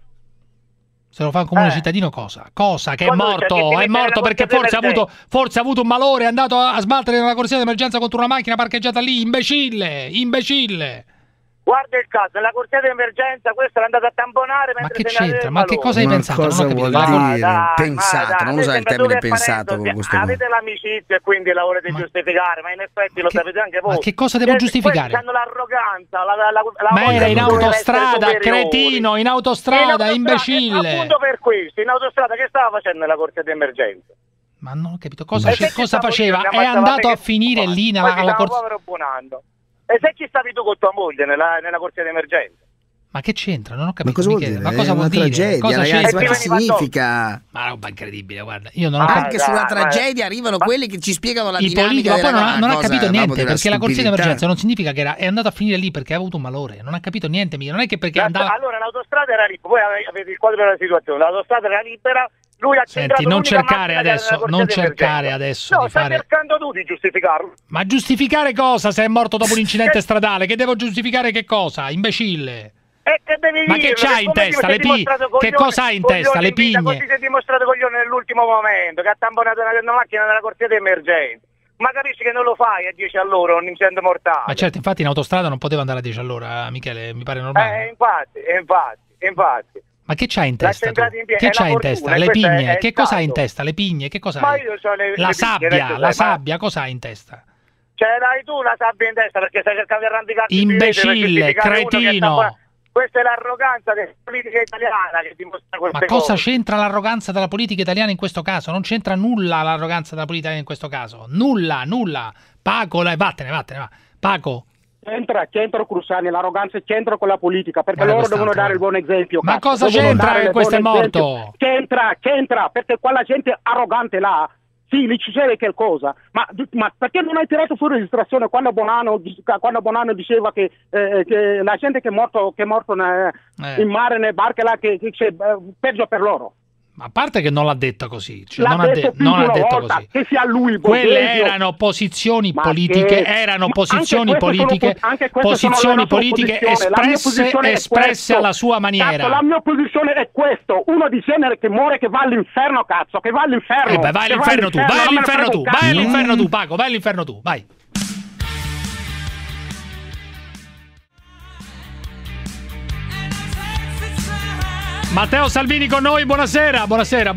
Speaker 7: Se lo fa un comune cittadino cosa? Cosa? Che è morto perché forse ha avuto un malore, è andato a sbattere nella corsia d'emergenza contro una macchina parcheggiata lì, imbecille.
Speaker 13: Guarda il caso, nella corsia d'emergenza questo è andato a tamponare.
Speaker 7: Ma che c'entra? Ma che cosa hai pensato?
Speaker 9: Cosa
Speaker 7: non ho
Speaker 9: vuol dire? Pensato, non usa il termine pensato con questo.
Speaker 13: Avete l'amicizia e quindi la volete giustificare, ma in effetti lo sapete anche voi.
Speaker 7: Ma che cosa devo giustificare?
Speaker 13: Hanno l'arroganza,
Speaker 7: ma era in autostrada, cretino, in autostrada, imbecille.
Speaker 13: Appunto per questo, in autostrada che stava facendo nella corsia d'emergenza?
Speaker 7: Ma non ho capito cosa faceva. È andato a finire lì alla corsia.
Speaker 13: Povero Bonanno. E se ci stavi tu con tua moglie nella corsia d'emergenza?
Speaker 7: Ma che c'entra? Non ho capito.
Speaker 9: Ma cosa vuol dire?
Speaker 7: Ma cosa vuol dire?
Speaker 9: Tragedia,
Speaker 7: cosa
Speaker 9: ragazzi, ma che significa?
Speaker 7: Ma roba incredibile, guarda. Io non ho capito.
Speaker 9: Anche sulla tragedia arrivano quelli che ci spiegano la dinamica
Speaker 7: della
Speaker 9: cosa.
Speaker 7: Non ha capito niente, perché la corsia d'emergenza non significa che è andato a finire lì perché ha avuto un malore. Non ha capito niente, non è che perché andava.
Speaker 13: Allora l'autostrada era libera, voi avete il quadro della situazione, l'autostrada era libera. Lui ha
Speaker 7: Senti, non cercare adesso,
Speaker 13: no,
Speaker 7: di fare.
Speaker 13: cercando tu di giustificarlo.
Speaker 7: Ma giustificare cosa se è morto dopo un incidente stradale? Che devo giustificare che cosa? Imbecille. Ma che c'hai in testa? Che cosa hai in testa? Le pigne?
Speaker 13: Così si è dimostrato coglione nell'ultimo momento, che ha tamponato una macchina nella corsia d'emergenza. Ma capisci che non lo fai a 10 all'ora, un incendio mortale?
Speaker 7: Ma certo, infatti in autostrada non poteva andare a 10 all'ora, Michele, mi pare normale.
Speaker 13: Infatti.
Speaker 7: Ma che c'hai in testa? Che c'hai in testa? Le pigne? Che cosa hai in testa? Le pigne? Che cosa hai? La sabbia, cosa hai in testa?
Speaker 13: Ce l'hai tu la sabbia in testa perché stai cercando di arrampicarti.
Speaker 7: Imbecille, cretino.
Speaker 13: Questa è l'arroganza della politica italiana che dimostra queste cose.
Speaker 7: Ma cosa c'entra l'arroganza della politica italiana in questo caso? Non c'entra nulla l'arroganza della politica italiana in questo caso. Nulla. Paco, vattene, va. Paco.
Speaker 16: C'entra Cruciani, l'arroganza c'entra con la politica, perché loro devono dare il buon esempio.
Speaker 7: Ma cosa c'entra che questo è morto?
Speaker 16: C'entra, perché quella gente arrogante là sì, lì succede qualcosa, ma perché non hai tirato fuori la registrazione quando Bonanno diceva che la gente che è morto in mare, nelle barche là, che c'è peggio per loro?
Speaker 7: Ma a parte che non l'ha detta così, cioè
Speaker 16: l'ha
Speaker 7: non ha detto così.
Speaker 16: Che sia lui,
Speaker 7: quelle erano posizioni politiche, espresse alla sua maniera.
Speaker 16: Cazzo, la mia posizione è questo, uno di genere che muore, che va all'inferno, cazzo, che va all'inferno.
Speaker 7: Vai all'inferno tu, vai all'inferno tu, Paco, vai all'inferno tu, vai. Matteo Salvini con noi, buonasera.
Speaker 15: Buonasera.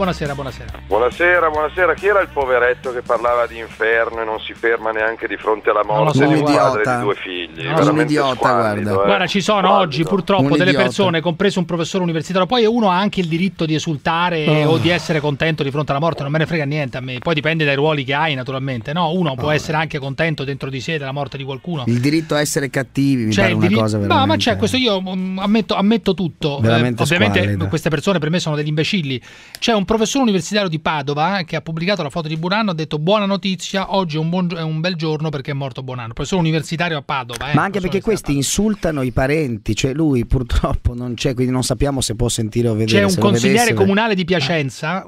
Speaker 15: Chi era il poveretto che parlava di inferno e non si ferma neanche di fronte alla morte di un padre di 2 figli?
Speaker 9: Un idiota,
Speaker 7: guarda, ci sono oggi purtroppo delle persone, compreso un professore universitario, poi uno ha anche il diritto di esultare o di essere contento di fronte alla morte, non me ne frega niente a me, poi dipende dai ruoli che hai naturalmente, no? Uno può essere anche contento dentro di sé della morte di qualcuno.
Speaker 9: Il diritto a essere cattivi mi pare una cosa veramente...
Speaker 7: ma c'è questo, io ammetto tutto, ovviamente queste persone per me sono degli imbecilli. C'è un professore universitario di Padova che ha pubblicato la foto di Bonanno, ha detto buona notizia, oggi è un bel giorno perché è morto Bonanno, professore universitario a Padova.
Speaker 9: Ma anche perché questi insultano i parenti, cioè lui purtroppo non c'è, quindi non sappiamo se può sentire o vedere.
Speaker 7: C'è un consigliere comunale di Piacenza,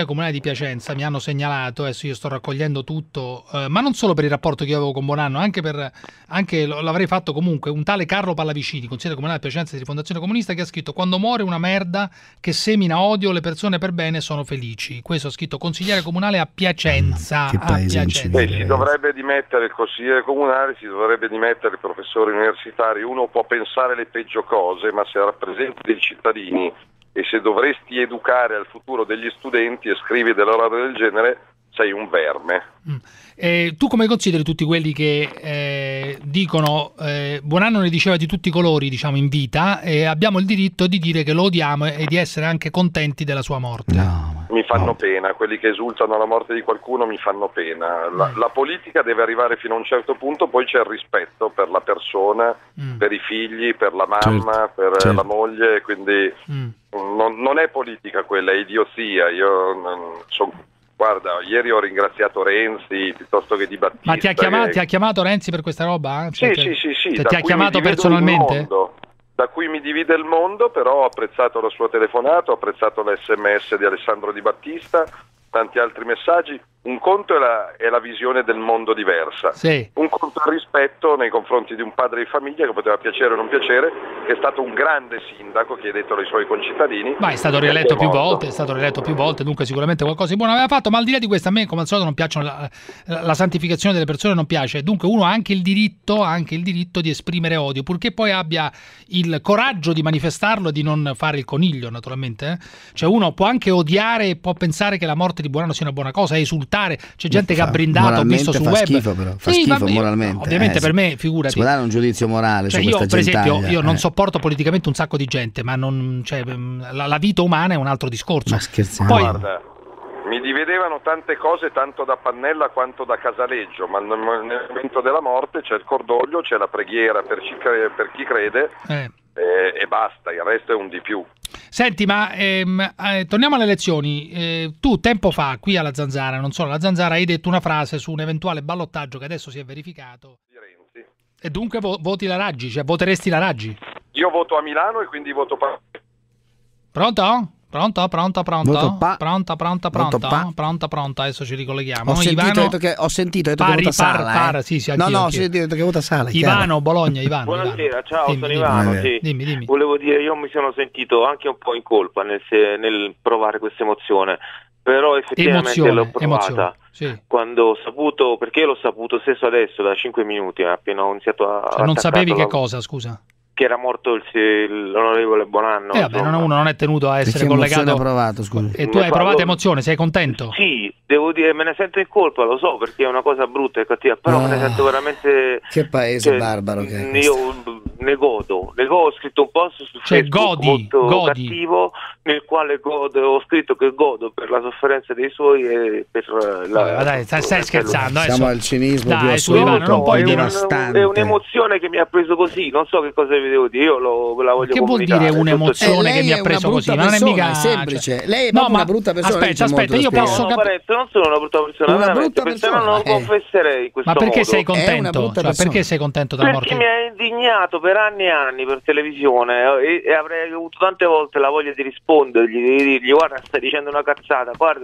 Speaker 7: mi hanno segnalato, adesso io sto raccogliendo tutto, ma non solo per il rapporto che io avevo con Bonanno, anche l'avrei fatto comunque, un tale Carlo Pallavicini, consigliere comunale di Piacenza di Rifondazione Comunista, che ha scritto: quando muore una merda che semina odio, le persone per bene sono felici. Questo ha scritto consigliere comunale a Piacenza.
Speaker 15: Si dovrebbe dimettere il consigliere comunale, si dovrebbe dimettere il professore universitario. Uno può pensare le peggio cose, ma se rappresenti dei cittadini e se dovresti educare al futuro degli studenti e scrivi delle robe del genere, sei un verme.
Speaker 7: Tu come consideri tutti quelli che dicono Bonanno ne diceva di tutti i colori, diciamo, in vita, e abbiamo il diritto di dire che lo odiamo e di essere anche contenti della sua morte?
Speaker 15: Mi fanno pena, quelli che esultano alla morte di qualcuno mi fanno pena. La politica deve arrivare fino a un certo punto, poi c'è il rispetto per la persona, per i figli, per la mamma, per la moglie, quindi non è politica quella, è idiozia. Guarda, ieri ho ringraziato Renzi piuttosto che Di Battista.
Speaker 7: Ma ti ha chiamato Renzi per questa roba?
Speaker 15: Sì.
Speaker 7: Ti ha chiamato personalmente?
Speaker 15: Da cui mi divide il mondo, però ho apprezzato la sua telefonata, ho apprezzato l'SMS di Alessandro Di Battista, tanti altri messaggi. Un conto è la visione del mondo diversa, un conto è il rispetto nei confronti di un padre di famiglia che poteva piacere o non piacere, che è stato un grande sindaco, chiedetelo ai suoi concittadini.
Speaker 7: Ma è stato rieletto più volte, dunque sicuramente qualcosa di buono aveva fatto, ma al di là di questo a me come al solito non piacciono, la santificazione delle persone non piace, dunque uno ha anche il diritto di esprimere odio, purché poi abbia il coraggio di manifestarlo e di non fare il coniglio, naturalmente. Cioè uno può anche odiare e può pensare che la morte di Bonanno sia una buona cosa, esultare. C'è gente che ha brindato, ho visto sul web.
Speaker 9: Schifo, però. Fa schifo moralmente.
Speaker 7: Ovviamente per me, figurati.
Speaker 9: Si può dare un giudizio morale su questa
Speaker 7: per esempio, io non
Speaker 9: so
Speaker 7: sopporto politicamente un sacco di gente, ma la vita umana è un altro discorso.
Speaker 9: Ma scherziamo.
Speaker 7: Poi,
Speaker 15: guarda, mi dividevano tante cose tanto da Pannella quanto da Casaleggio, ma nel momento della morte c'è il cordoglio, c'è la preghiera per chi crede e basta, il resto è un di più.
Speaker 7: Senti, ma torniamo alle elezioni. Tu tempo fa qui alla Zanzara, non solo alla Zanzara, hai detto una frase su un eventuale ballottaggio che adesso si è verificato.
Speaker 15: Di Renzi.
Speaker 7: E dunque voti la Raggi, cioè voteresti la Raggi?
Speaker 15: Io voto a Milano e quindi voto
Speaker 7: Pronto? Pronto? Adesso ci ricolleghiamo.
Speaker 9: Ho sentito che vota Sala. Ho sentito che vota Sala.
Speaker 7: Ivano, Bologna, Ivano.
Speaker 17: Buonasera, ciao, sono Ivano.
Speaker 7: Dimmi.
Speaker 17: Volevo dire, io mi sono sentito anche un po' in colpa nel provare questa emozione, però effettivamente l'ho provata. Quando ho saputo, perché io l'ho saputo stesso adesso, da 5 minuti, appena ho iniziato a...
Speaker 7: non sapevi che cosa, scusa?
Speaker 17: Che era morto l'onorevole Bonanno.
Speaker 7: Uno non è tenuto a essere collegato.
Speaker 9: Provato, scusa.
Speaker 7: E tu hai provato emozione, sei contento?
Speaker 17: Sì, devo dire, me ne sento in colpa, lo so, perché è una cosa brutta e cattiva, però me ne sento veramente...
Speaker 9: Che paese barbaro che è
Speaker 17: io ne godo, ho scritto un post su Facebook molto cattivo, nel quale ho scritto che godo per la sofferenza dei suoi e per la...
Speaker 7: Dai, stai scherzando.
Speaker 9: Siamo al cinismo più
Speaker 7: assoluto, non puoi dire.
Speaker 17: È un'emozione che mi ha preso così, non so che cosa vi devo dire, io la voglio
Speaker 7: che
Speaker 17: comunicare.
Speaker 7: Vuol dire un'emozione che mi ha preso così? Non è mica
Speaker 9: semplice. Lei è una brutta persona.
Speaker 7: Aspetta, io posso capire.
Speaker 17: non sono una brutta persona,
Speaker 12: una brutta persona,
Speaker 17: non lo confesserei in questo
Speaker 7: modo. Ma perché
Speaker 17: modo.
Speaker 7: sei contento? Cioè, perché sei contento della morte?
Speaker 17: Perché mi ha indignato per anni e anni per televisione e avrei avuto tante volte la voglia di rispondergli, di dirgli guarda stai dicendo una cazzata, guarda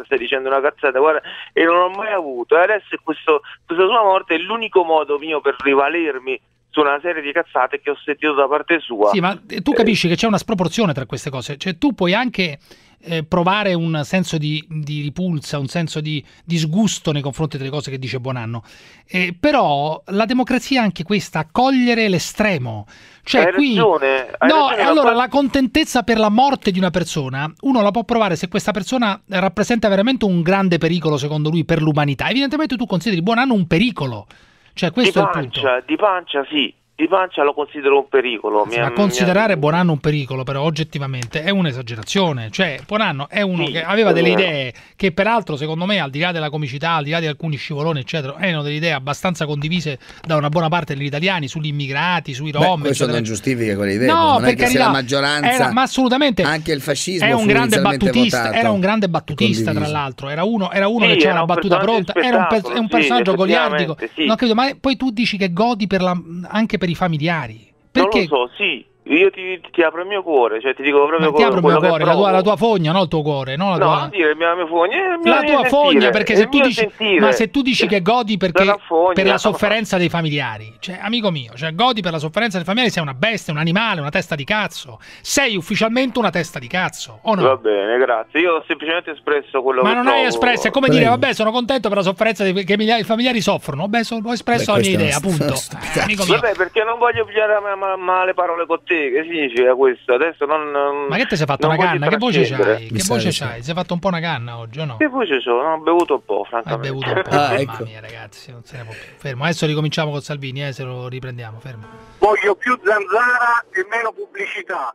Speaker 17: e non l'ho mai avuto, e adesso questa sua morte è l'unico modo mio per rivalermi su una serie di cazzate che ho sentito da parte sua.
Speaker 7: Sì, ma tu capisci che c'è una sproporzione tra queste cose, cioè tu puoi anche provare un senso di ripulsa, un senso di disgusto nei confronti delle cose che dice Buonanno, però la democrazia è anche questa, accogliere l'estremo. Cioè,
Speaker 17: hai ragione,
Speaker 7: allora la contentezza per la morte di una persona uno la può provare se questa persona rappresenta veramente un grande pericolo secondo lui per l'umanità. Evidentemente tu consideri Buonanno un pericolo, cioè questo è il punto.
Speaker 17: Di pancia sì, di pancia lo considero un pericolo.
Speaker 7: Ma considerare Buonanno un pericolo però oggettivamente è un'esagerazione. Cioè Buonanno è uno che aveva delle idee che peraltro secondo me, al di là della comicità, al di là di alcuni scivoloni eccetera, erano delle idee abbastanza condivise da una buona parte degli italiani, sugli immigrati, sui rom.
Speaker 9: Questo non giustifica quelle idee,
Speaker 7: no,
Speaker 9: non è che se la maggioranza
Speaker 7: ma assolutamente
Speaker 9: anche il fascismo
Speaker 7: è un grande battutista,
Speaker 9: votato,
Speaker 7: era un grande battutista tra l'altro, era uno che aveva una battuta pronta, era un personaggio goliardico.
Speaker 17: Sì.
Speaker 7: Non credo, ma poi tu dici che godi anche per i familiari. Perché?
Speaker 17: Non lo so, sì. Io ti apro il mio cuore, cioè ti dico proprio
Speaker 7: ti apro il mio cuore, la tua fogna, non il tuo cuore, no?
Speaker 17: Non dire la mia fogna,
Speaker 7: la tua fogna, perché se tu dici, ma se tu dici che godi perché per la sofferenza dei familiari, cioè amico mio, cioè godi per la sofferenza dei familiari, sei una bestia, un animale, una testa di cazzo. Sei ufficialmente una testa di cazzo, o no?
Speaker 17: Va bene, grazie. Io ho semplicemente espresso quello che
Speaker 7: ma non hai espresso, è come dire vabbè, sono contento per la sofferenza che i familiari soffrono. Vabbè, ho espresso la mia idea, appunto. Amico mio.
Speaker 17: Vabbè, perché non voglio pigliare male parole con te, che significa questo? Adesso
Speaker 7: ma che ti sei fatto una canna? Che voce c'hai? Che voce c'hai? Sei fatto un po' una canna oggi o no?
Speaker 17: Che voce c'ho? Non ho bevuto un po', francamente.
Speaker 7: Hai bevuto un po', mamma mia ragazzi, non se ne può più. Fermo, adesso ricominciamo con Salvini, se lo riprendiamo, fermo.
Speaker 13: Voglio più zanzara e meno pubblicità.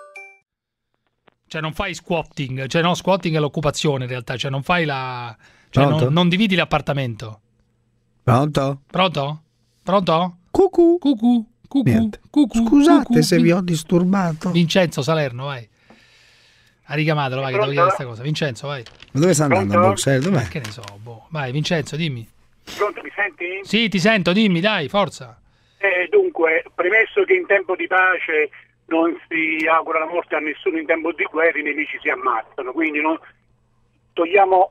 Speaker 7: Cioè non fai squatting, cioè no, squatting è l'occupazione in realtà, cioè non fai la... Cioè non dividi l'appartamento.
Speaker 9: Pronto?
Speaker 7: Pronto? Pronto?
Speaker 9: Cucù.
Speaker 7: Cucù.
Speaker 9: Scusate se vi ho disturbato.
Speaker 7: Vincenzo Salerno, vai. Ha richiamatelo, vai, che devo chiedere questa cosa. Vincenzo, vai.
Speaker 9: Ma dove sta andando a boxer? Dov'è?
Speaker 7: Che ne so, boh. Vai, Vincenzo, dimmi.
Speaker 13: Pronto, mi senti?
Speaker 7: Sì, ti sento, dimmi, dai, forza.
Speaker 13: Dunque, premesso che in tempo di pace non si augura la morte a nessuno, in tempo di guerra i nemici si ammazzano, quindi togliamo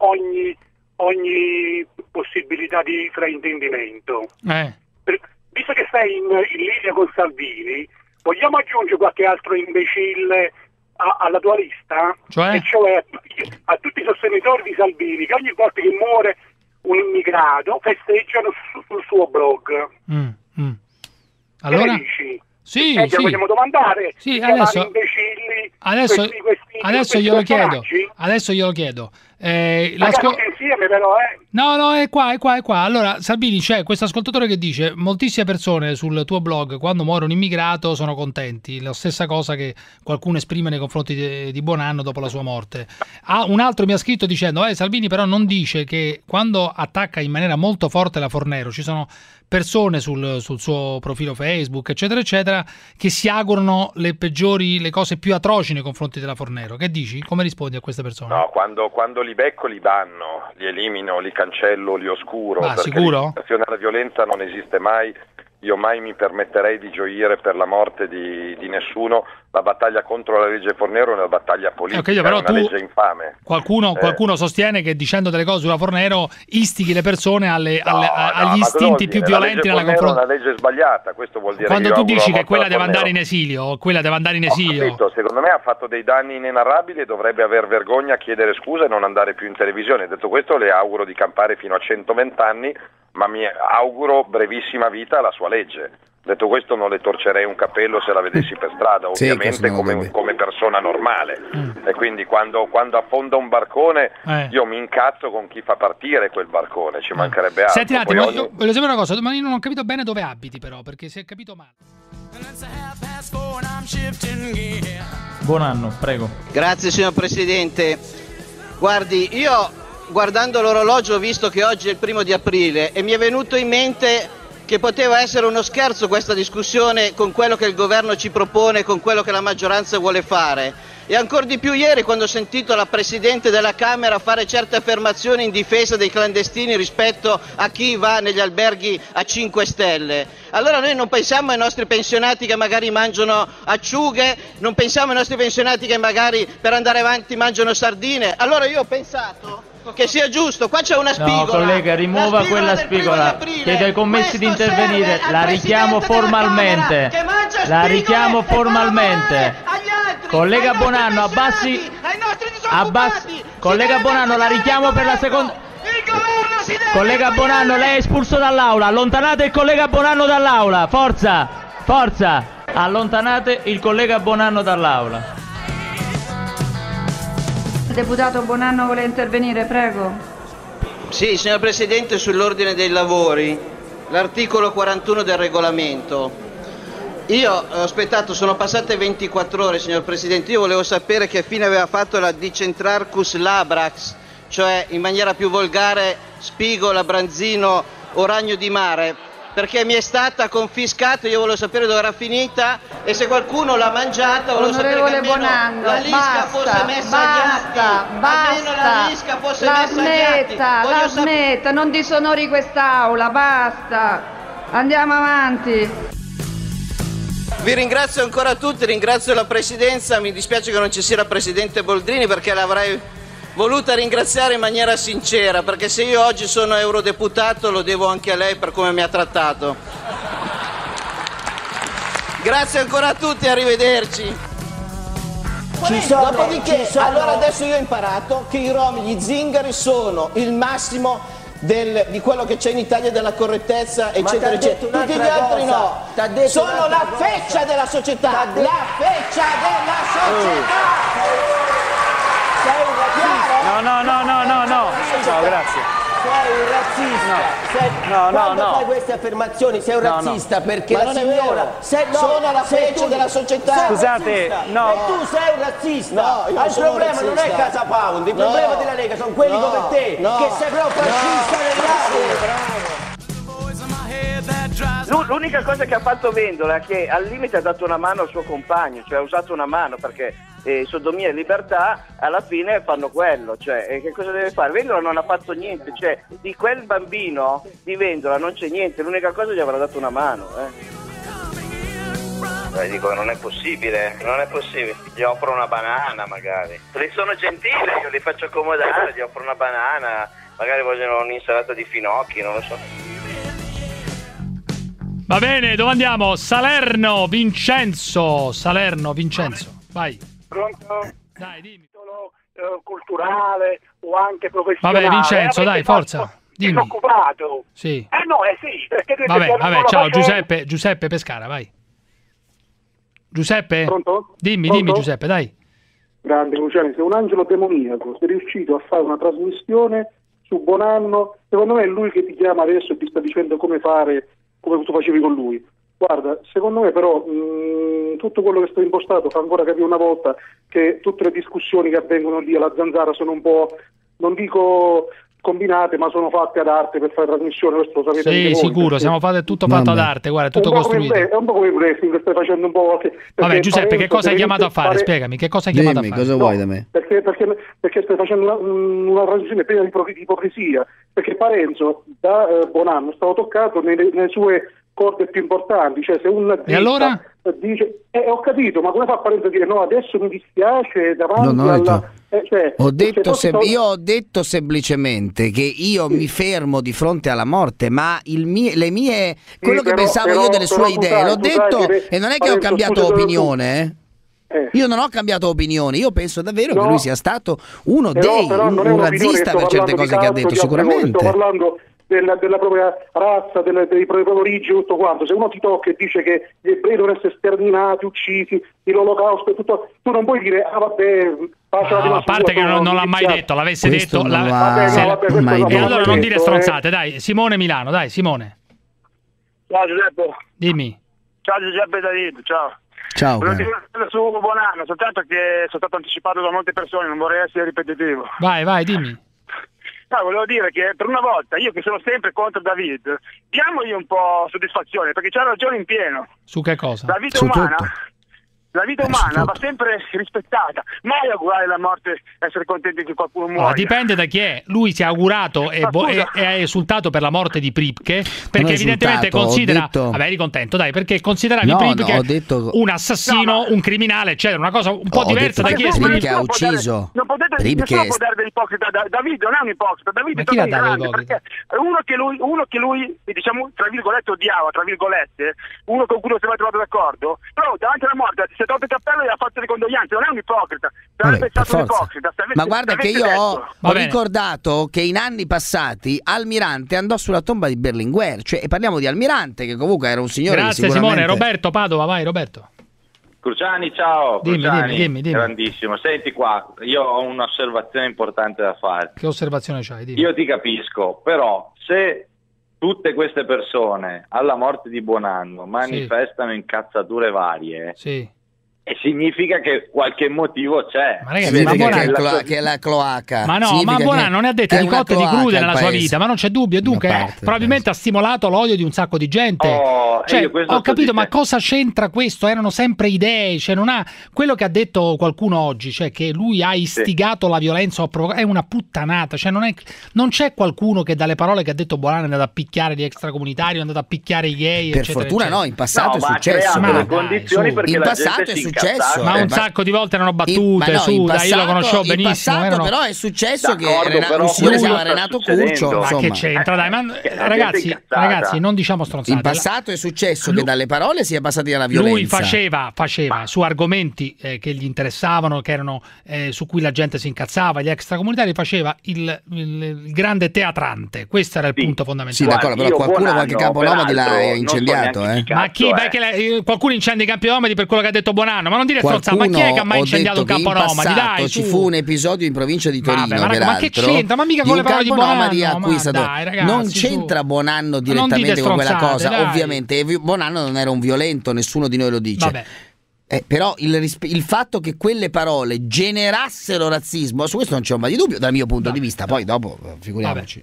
Speaker 13: ogni possibilità di fraintendimento. Visto che sei in linea con Salvini, vogliamo aggiungere qualche altro imbecille alla tua lista?
Speaker 7: Cioè?
Speaker 13: E cioè a tutti i sostenitori di Salvini, che ogni volta che muore un immigrato festeggiano sul suo blog.
Speaker 7: Allora?
Speaker 13: Che ne dici?
Speaker 7: Sì,
Speaker 13: sì. Vogliamo domandare?
Speaker 7: Sì, adesso glielo chiedo. Adesso glielo chiedo.
Speaker 13: Insieme però,
Speaker 7: No, è qua. Allora, Salvini, c'è questo ascoltatore che dice: moltissime persone sul tuo blog, quando muore un immigrato, sono contenti. La stessa cosa che qualcuno esprime nei confronti di Buonanno dopo la sua morte. Un altro mi ha scritto dicendo: Salvini però non dice che quando attacca in maniera molto forte la Fornero, ci sono persone sul suo profilo Facebook, eccetera, eccetera, che si augurano le cose più atroci nei confronti della Fornero. Che dici? Come rispondi a queste persone?
Speaker 18: No, quando li becco li banno, li elimino, li cancello, li oscuro.
Speaker 7: Ah, sicuro?
Speaker 18: L'azione alla violenza non esiste mai. Io mai mi permetterei di gioire per la morte di nessuno. La battaglia contro la legge Fornero è una battaglia politica, è una legge infame.
Speaker 7: Qualcuno sostiene che dicendo delle cose sulla Fornero istighi le persone agli istinti più violenti nella confronto.
Speaker 18: È una legge sbagliata, questo vuol dire.
Speaker 7: Quando tu dici che quella deve andare in esilio,
Speaker 18: capito, secondo me ha fatto dei danni inenarrabili e dovrebbe aver vergogna a chiedere scusa e non andare più in televisione. Detto questo, le auguro di campare fino a 120 anni, ma mi auguro brevissima vita alla sua legge. Detto questo, non le torcerei un capello se la vedessi per strada, ovviamente come persona normale. E quindi quando affonda un barcone io mi incazzo con chi fa partire quel barcone, ci mancherebbe altro.
Speaker 7: Senti un attimo, io voglio sapere una cosa, ma io non ho capito bene dove abiti però, perché si è capito male.
Speaker 19: Buon anno, prego.
Speaker 20: Grazie signor Presidente. Guardi, io guardando l'orologio ho visto che oggi è il 1° di aprile e mi è venuto in mente che poteva essere uno scherzo questa discussione con quello che il governo ci propone, con quello che la maggioranza vuole fare. E ancora di più ieri quando ho sentito la Presidente della Camera fare certe affermazioni in difesa dei clandestini rispetto a chi va negli alberghi a 5 stelle. Allora noi non pensiamo ai nostri pensionati che magari mangiano acciughe, non pensiamo ai nostri pensionati che magari per andare avanti mangiano sardine. Allora io ho pensato che sia giusto, qua c'è una spigola.
Speaker 19: No, collega, rimuova quella spigola. Chiedo ai commessi di intervenire. La richiamo formalmente. La richiamo formalmente. Collega Bonanno, abbassi. Collega Bonanno, la richiamo per la seconda. Collega Bonanno, lei è espulso dall'aula. Allontanate il collega Bonanno dall'aula. Forza, forza. Allontanate il collega Bonanno dall'aula.
Speaker 21: Il deputato Bonanno vuole intervenire, prego.
Speaker 20: Sì, signor Presidente, sull'ordine dei lavori, l'articolo 41 del regolamento. Io ho aspettato, sono passate 24 ore, signor Presidente, io volevo sapere che fine aveva fatto la Decentrarchus Labrax, cioè in maniera più volgare Spigola, Branzino o Ragno di Mare, perché mi è stata confiscata, io volevo sapere dove era finita e se qualcuno l'ha mangiata, volevo sapere che almeno la lisca fosse messa agli atti. Almeno la lisca fosse messa agli atti.
Speaker 21: La smetta, non disonori quest'aula, basta. Andiamo avanti.
Speaker 20: Vi ringrazio ancora tutti, ringrazio la Presidenza, mi dispiace che non ci sia la Presidente Boldrini perché l'avrei voluta ringraziare in maniera sincera, perché se io oggi sono eurodeputato lo devo anche a lei per come mi ha trattato. Grazie ancora a tutti, arrivederci. Dopodiché, allora adesso io ho imparato che i rom, gli zingari sono il massimo di quello che c'è in Italia della correttezza, eccetera, eccetera. Tutti gli altri no. Sono la feccia della società. La feccia della società. Sei un razzista.
Speaker 22: No, grazie.
Speaker 20: Sei un razzista. Quando fai queste affermazioni sei un razzista perché la signora sono la feccia della società.
Speaker 22: Scusate, no.
Speaker 20: E tu sei un razzista. Il problema non è Casa Pound, il problema della Lega sono quelli come te che sei proprio fascista nell'aria.
Speaker 1: L'unica cosa che ha fatto Vendola è che al limite ha dato una mano al suo compagno, cioè ha usato una mano perché sodomia e libertà alla fine fanno quello, cioè che cosa deve fare? Vendola non ha fatto niente, cioè di quel bambino di Vendola non c'è niente, l'unica cosa gli avrà dato una mano. Dico che non è possibile, gli offro una banana magari. Se sono gentile io li faccio accomodare, gli offro una banana, magari vogliono un'insalata di finocchi, non lo so.
Speaker 7: Va bene, dove andiamo? Salerno, Vincenzo, vai.
Speaker 13: Pronto?
Speaker 7: Dai, dimmi.
Speaker 13: Culturale o anche professionale.
Speaker 7: Vabbè, Vincenzo, dai, forza. Dimmi.
Speaker 13: Occupato.
Speaker 7: Sì.
Speaker 13: Sì, perché
Speaker 7: vabbè, ciao, Giuseppe Pescara, vai. Giuseppe?
Speaker 13: Pronto?
Speaker 7: Dimmi, Giuseppe, dai.
Speaker 13: Grande Luciani, sei un angelo demoniaco, sei riuscito a fare una trasmissione su Bonanno, secondo me è lui che ti chiama adesso e ti sta dicendo come fare, come tu facevi con lui. Guarda, secondo me però tutto quello che sto impostato fa ancora capire una volta che tutte le discussioni che avvengono lì alla Zanzara sono un po', non dico combinate, ma sono fatte ad arte per fare trasmissione, questo lo sapete.
Speaker 7: Sì, sicuro, siamo tutto fatto ad arte, guarda, tutto costruito.
Speaker 13: È un po' come il wrestling che stai facendo un po'.
Speaker 7: Vabbè, Giuseppe, che cosa hai chiamato a fare? Spiegami, che cosa hai chiamato a fare?
Speaker 2: Cosa vuoi da me?
Speaker 13: Perché stai facendo una trasmissione piena di ipocrisia, perché Parenzo da Bonanno è stato toccato nelle sue corde più importanti, cioè se un
Speaker 7: e allora?
Speaker 13: Dice ho capito, ma come fa Parenzo a dire no, adesso mi dispiace davanti
Speaker 9: io ho detto semplicemente che io mi fermo di fronte alla morte, ma quello che pensavo io delle sue idee l'ho detto e non è che ho cambiato opinione, Io non ho cambiato opinione, io penso davvero che lui sia stato un razzista per certe cose che ha detto, sicuramente.
Speaker 13: Sto parlando della propria razza, dei propri origini, tutto quanto. Se uno ti tocca e dice che gli ebrei devono essere sterminati, uccisi, l'olocausto e tutto, tu non puoi dire
Speaker 7: a parte che non l'ha mai detto, l'avesse detto e allora non dire stronzate, dai. Simone Milano, dai, Simone.
Speaker 13: Ciao Giuseppe.
Speaker 7: Dimmi.
Speaker 13: Ciao Giuseppe David, ciao.
Speaker 2: Ciao.
Speaker 13: Volevo dire su Bonanno, soltanto che sono stato anticipato da molte persone, non vorrei essere ripetitivo.
Speaker 7: Vai, dimmi.
Speaker 13: No, volevo dire che per una volta, io che sono sempre contro David, diamogli un po' soddisfazione, perché c'ha ragione in pieno.
Speaker 7: Su che cosa?
Speaker 13: La vita umana La vita umana va sempre rispettata, mai augurare la morte, essere contenti che qualcuno muoia.
Speaker 7: Dipende da chi è. Lui si è augurato e ha esultato per la morte di Pripke, perché evidentemente considera... Vabbè, eri contento, dai, perché consideravi Pripke un assassino, un criminale, eccetera, una cosa un po' diversa da chi è
Speaker 14: Pripke ha ucciso.
Speaker 13: Non potete dare dell'ipocrita. David non è un ipocrita, David è stato grande, perché uno che lui, diciamo, tra virgolette, odiava, tra virgolette, uno con cui non si è mai trovato d'accordo, però davanti alla morte si è tolto il cappello e ha fatto le condoglianze, non è un ipocrita.
Speaker 14: Ma guarda che io ho ricordato che in anni passati Almirante andò sulla tomba di Berlinguer, cioè, e parliamo di Almirante che comunque era un signore.
Speaker 7: Grazie Simone. Roberto Padova, vai Roberto.
Speaker 5: Cruciani, ciao.
Speaker 7: Dimmi.
Speaker 5: Grandissimo. Senti qua, io ho un'osservazione importante da fare.
Speaker 7: Che osservazione c'hai? Dimmi.
Speaker 5: Io ti capisco, però se tutte queste persone alla morte di Buonanno manifestano incazzature varie, e significa che qualche motivo c'è.
Speaker 14: Ma ragazzi, che è la cloaca.
Speaker 7: Ma no, ma Buonanno non ne ha dette di cotte e di crude nella sua vita, ma non c'è dubbio. Dunque, probabilmente ha stimolato l'odio di un sacco di gente. Ho capito, ma cosa c'entra questo? Erano sempre idee, cioè non ha quello che ha detto qualcuno oggi, cioè che lui ha istigato la violenza o provocato, è una puttanata, cioè non c'è qualcuno che dalle parole che ha detto Buonanno è andato a picchiare gli extracomunitari, è andato a picchiare i gay,
Speaker 14: per
Speaker 7: eccetera,
Speaker 14: fortuna
Speaker 7: eccetera.
Speaker 14: no, in passato è successo.
Speaker 5: In
Speaker 14: passato è successo.
Speaker 7: Ma un sacco di volte erano battute, io lo conoscevo benissimo.
Speaker 14: In passato però è successo che un signore si chiama Renato Curcio.
Speaker 7: Ma che c'entra? Dai, ragazzi, non diciamo stronzate.
Speaker 14: In passato è successo che dalle parole si è passati alla violenza.
Speaker 7: Lui faceva su argomenti che gli interessavano, che erano su cui la gente si incazzava, gli extracomunitari, faceva il grande teatrante. Questo era il punto fondamentale.
Speaker 14: Sì, d'accordo, però qualcuno qualche campo nomadi l'ha incendiato.
Speaker 7: Ma chi? Qualcuno incendia i campi nomadi per quello che ha detto Buonanno? Ma non dire stronzata, ma chi è che ha mai incendiato il campo nomadi? Dai,
Speaker 14: ci fu un episodio in provincia di Torino,
Speaker 7: ma che c'entra? Ma mica con le parole di Buonanno.
Speaker 14: Non c'entra Buonanno direttamente con quella cosa, ovviamente. Buonanno non era un violento, nessuno di noi lo dice. Però il fatto che quelle parole generassero razzismo, su questo non c'è ombra di dubbio dal mio punto di vista. Poi dopo figuriamoci.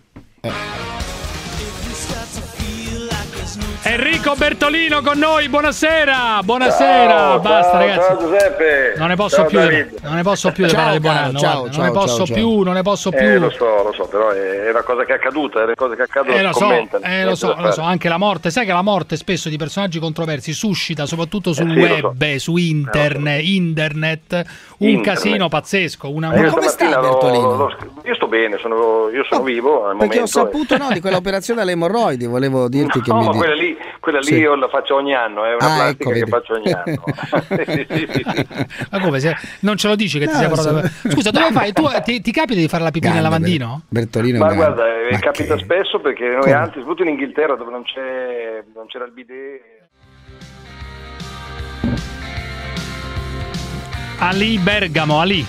Speaker 7: Enrico Bertolino con noi, buonasera. Basta ragazzi.
Speaker 18: Ciao Giuseppe.
Speaker 7: Non ne posso più di parlare di Buonanno. Non ne posso più.
Speaker 18: Lo so, però è una cosa che è accaduta, le cose che accadono
Speaker 7: lo so, anche la morte, sai che la morte spesso di personaggi controversi suscita soprattto sul web, su internet, un casino pazzesco.
Speaker 14: Ma come stai Bertolino?
Speaker 18: Io sto bene, io sono vivo al momento.
Speaker 14: Perché ho saputo di quell'operazione alle emorroidi, volevo dirti che
Speaker 18: ma quella lì io la faccio ogni anno, è una pratica che faccio ogni anno.
Speaker 7: Ma come? Non ce lo dici che ti sei portato? Scusa, dove fai? Tu ti capita di fare la pipì nel lavandino?
Speaker 14: Bertolino.
Speaker 18: Ma guarda, capita spesso perché noi anzi, soprattutto in Inghilterra dove non c'era il bidet.
Speaker 7: Ali Bergamo, Ali.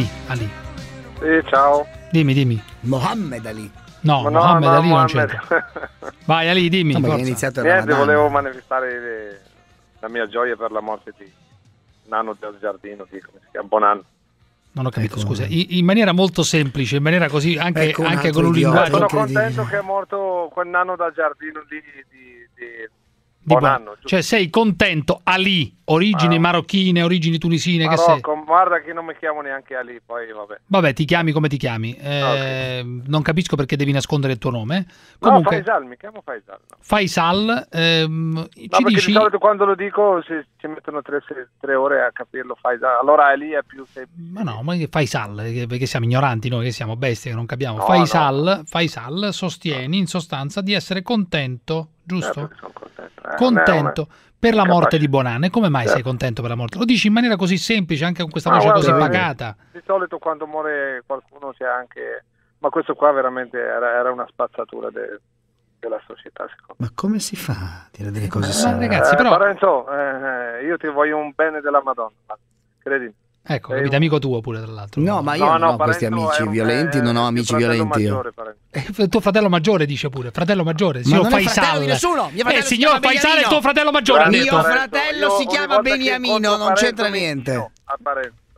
Speaker 11: Ciao.
Speaker 7: Dimmi.
Speaker 14: Mohammed Ali.
Speaker 7: No, Mohammed Ali non c'entra. Vai Ali, dimmi.
Speaker 11: Niente, volevo manifestare la mia gioia per la morte di Nano del Giardino, come si chiama, Buonanno.
Speaker 7: Non ho capito, scusa. In maniera molto semplice, in maniera così, anche con un linguaggio.
Speaker 11: Sono contento che è morto quel Nano dal Giardino lì di Buonanno.
Speaker 7: Cioè sei contento, Ali, origini marocchine, origini tunisine, che sei?
Speaker 11: Guarda che non mi chiamo neanche Ali, poi
Speaker 7: vabbè, ti chiami come ti chiami. Non capisco perché devi nascondere il tuo nome. Comunque,
Speaker 11: Faisal, mi chiamo Faisal.
Speaker 7: Faisal,
Speaker 11: perché di solito quando lo dico ci mettono 3 ore a capirlo. Faisal, allora Ali è più semplice.
Speaker 7: Ma no, ma Faisal, perché siamo ignoranti noi, che siamo bestie, che non capiamo. Faisal sostieni in sostanza di essere contento, giusto?
Speaker 11: Sono
Speaker 7: contento per la morte di Buonanno. E come mai sei contento per la morte? Lo dici in maniera così semplice, anche con questa voce così pacata.
Speaker 11: Di solito quando muore qualcuno c'è anche, ma questo qua veramente era una spazzatura della società, secondo me.
Speaker 14: Ma come si fa a dire delle cose serie?
Speaker 7: Ragazzi, però
Speaker 11: Parenzo, io ti voglio un bene della Madonna, credimi.
Speaker 7: Ecco, capito, amico tuo pure tra l'altro.
Speaker 14: No, ma io non ho questi amici violenti, non ho amici violenti.
Speaker 7: Tuo fratello maggiore dice pure, fratello maggiore, signor Faisal. Signor Faisal è il tuo fratello maggiore.
Speaker 14: Mio fratello si chiama Beniamino, non c'entra niente.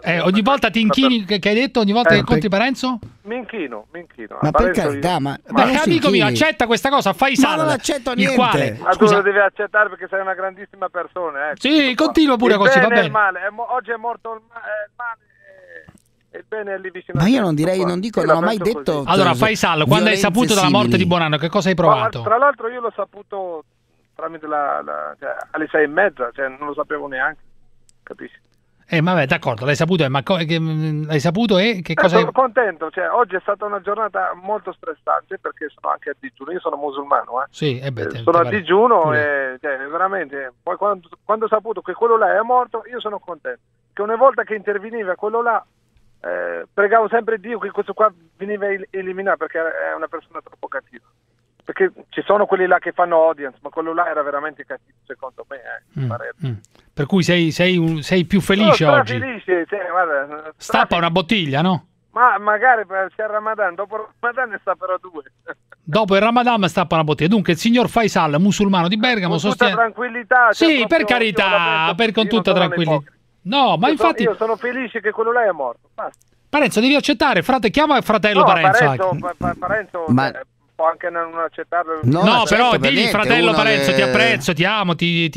Speaker 7: Ogni volta ti inchini, che hai detto? Ogni volta che incontri Parenzo?
Speaker 15: Mi inchino.
Speaker 12: Ma per carità, ma
Speaker 7: amico mio, accetta questa cosa, fai salvo.
Speaker 12: Ma non accetto niente.
Speaker 7: Il quale,
Speaker 15: ma tu lo devi accettare perché sei una grandissima persona.
Speaker 7: Sì, continua pure così, va bene.
Speaker 15: Oggi è morto il male. Il bene è lì vicino.
Speaker 12: Ma io non ho mai detto.
Speaker 7: Allora, Faisal, quando hai saputo della morte di Buonanno, che cosa hai provato?
Speaker 15: Tra l'altro io l'ho saputo tramite cioè, alle 6:30, cioè non lo sapevo neanche, capisci?
Speaker 7: Vabbè, d'accordo, l'hai saputo, ma l'hai saputo e che cosa?
Speaker 15: Sono contento, cioè oggi è stata una giornata molto stressante perché sono anche a digiuno, io sono musulmano,
Speaker 7: Sì,
Speaker 15: sono a digiuno e cioè, veramente, poi quando ho saputo che quello là è morto, io sono contento, che una volta che interveniva quello là, pregavo sempre Dio che questo qua veniva eliminato perché è una persona troppo cattiva. Perché ci sono quelli là che fanno audience, ma quello là era veramente cattivo, secondo me.
Speaker 7: Per cui sei più felice oggi?
Speaker 15: Felice, cioè, guarda,
Speaker 7: stappa una bottiglia, no?
Speaker 15: Ma magari per il Ramadan, dopo il Ramadan ne stapperò 2.
Speaker 7: Dopo il Ramadan stappa una bottiglia. Dunque il signor Faisal, musulmano di Bergamo, sostiene...
Speaker 15: Con tutta tranquillità.
Speaker 7: Sì, per carità, con tutta tranquillità. No, ma infatti...
Speaker 15: Io sono felice che quello là è morto, basta.
Speaker 7: Parenzo, devi accettare, chiama fratello Parenzo.
Speaker 15: Parenzo
Speaker 12: ma...
Speaker 15: può anche non accettarlo.
Speaker 7: No, però digli fratello Parenzo, ti apprezzo, ti amo,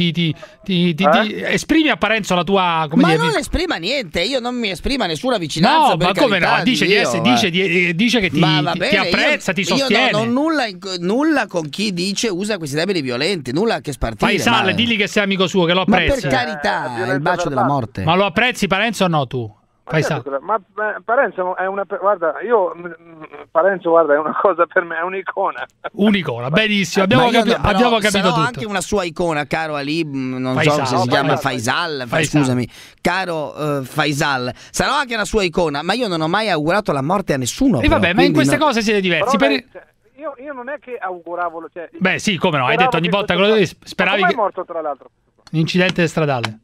Speaker 7: esprimi a Parenzo la tua...
Speaker 12: Ma non esprima niente, io non mi esprima nessuna vicinanza.
Speaker 7: No, ma come no? Dice che ti apprezza, ti sostiene.
Speaker 12: Io non ho nulla con chi usa questi termini violenti, nulla che spartire.
Speaker 7: Faisal, digli che sei amico suo, che lo apprezzi.
Speaker 12: Ma per carità, è il bacio della morte.
Speaker 7: Ma lo apprezzi Parenzo o no tu?
Speaker 15: Ma Parenzo è una... Guarda, Parenzo, guarda, è una cosa per me, è un'icona.
Speaker 7: Un'icona, benissimo, abbiamo capito tutto.
Speaker 12: Anche una sua icona, caro Ali, non Faisal, so se si chiama Faisal. Scusami, caro Faisal, sarà anche una sua icona, ma io non ho mai augurato la morte a nessuno.
Speaker 7: E vabbè, ma in queste cose siete diversi.
Speaker 15: Io non è che auguravo... Cioè,
Speaker 7: beh sì, come no, hai detto ogni volta che speravi che...
Speaker 15: è morto tra l'altro?
Speaker 7: Un incidente stradale.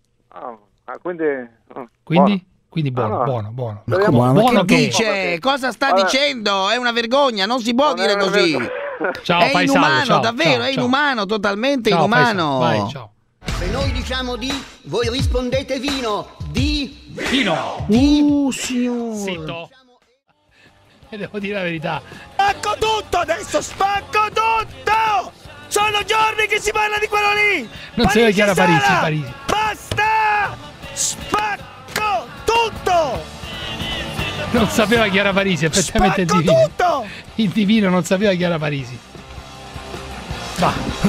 Speaker 15: Quindi?
Speaker 7: Quindi buono.
Speaker 12: Buono che dice? Cosa sta dicendo? È una vergogna, non si può dire così.
Speaker 7: Ciao,
Speaker 12: è
Speaker 7: Faisal,
Speaker 12: inumano, davvero, è inumano, totalmente inumano.
Speaker 7: Vai, ciao.
Speaker 8: Se noi diciamo di, voi rispondete vino.
Speaker 7: Vino.
Speaker 12: Signore.
Speaker 7: Zitto. E devo dire la verità.
Speaker 8: Spacco tutto adesso, spacco tutto! Sono giorni che si parla di quello lì!
Speaker 7: Non si vede Chiara Parisi.
Speaker 8: Basta! Spacco tutto!
Speaker 7: Non sapeva Chiara Parisi, effettivamente il divino.
Speaker 8: Tutto!
Speaker 7: Il divino non sapeva Chiara Parisi. Va.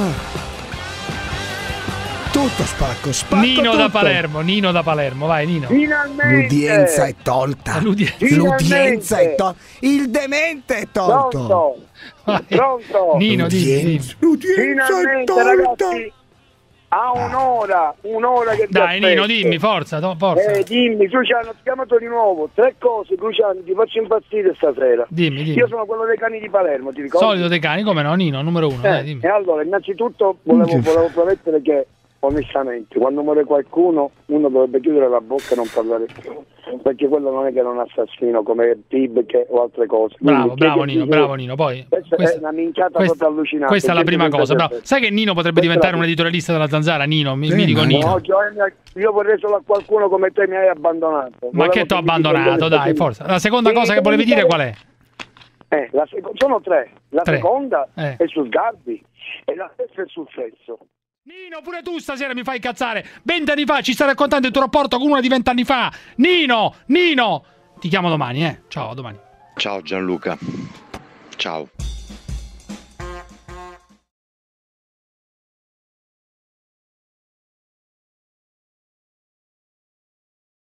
Speaker 8: Tutto spacco
Speaker 7: Nino
Speaker 8: tutto.
Speaker 7: Nino da Palermo, vai Nino.
Speaker 8: Finalmente!
Speaker 12: L'udienza è tolta. L'udienza è tolta. Il demente è tolto.
Speaker 15: Pronto?
Speaker 7: Nino,
Speaker 8: l'udienza è tolta. Ragazzi,
Speaker 13: a un'ora che
Speaker 7: dai Nino, dimmi, forza.
Speaker 13: Dimmi, Cruciano, ti ho chiamato di nuovo, 3 cose, Cruciano, ti faccio impazzire stasera.
Speaker 7: Dimmi.
Speaker 13: Io sono quello dei cani di Palermo, ti ricordi?
Speaker 7: Solito dei cani, come no, Nino, numero 1. Dimmi.
Speaker 13: E allora, innanzitutto volevo promettere che onestamente, quando muore qualcuno, uno dovrebbe chiudere la bocca e non parlare più, perché quello non è che non assassino come Tib o altre cose.
Speaker 7: Bravo Nino, poi
Speaker 13: questa è una minchiata proprio allucinante.
Speaker 7: Questa è la prima cosa, bravo. Sai che Nino potrebbe diventare un editorialista della Zanzara, Nino? Mi dico Nino.
Speaker 13: No, io vorrei solo a qualcuno come te mi hai abbandonato.
Speaker 7: Ma che ti ho abbandonato, dai, forza. La seconda cosa che volevi dire qual è?
Speaker 13: Sono 3. La seconda è sul Garbi e la terza è sul sesso.
Speaker 7: Nino, pure tu stasera mi fai incazzare. 20 anni fa ci stai raccontando il tuo rapporto con una di 20 anni fa. Nino, ti chiamo domani, Ciao, domani.
Speaker 3: Ciao Gianluca. Ciao.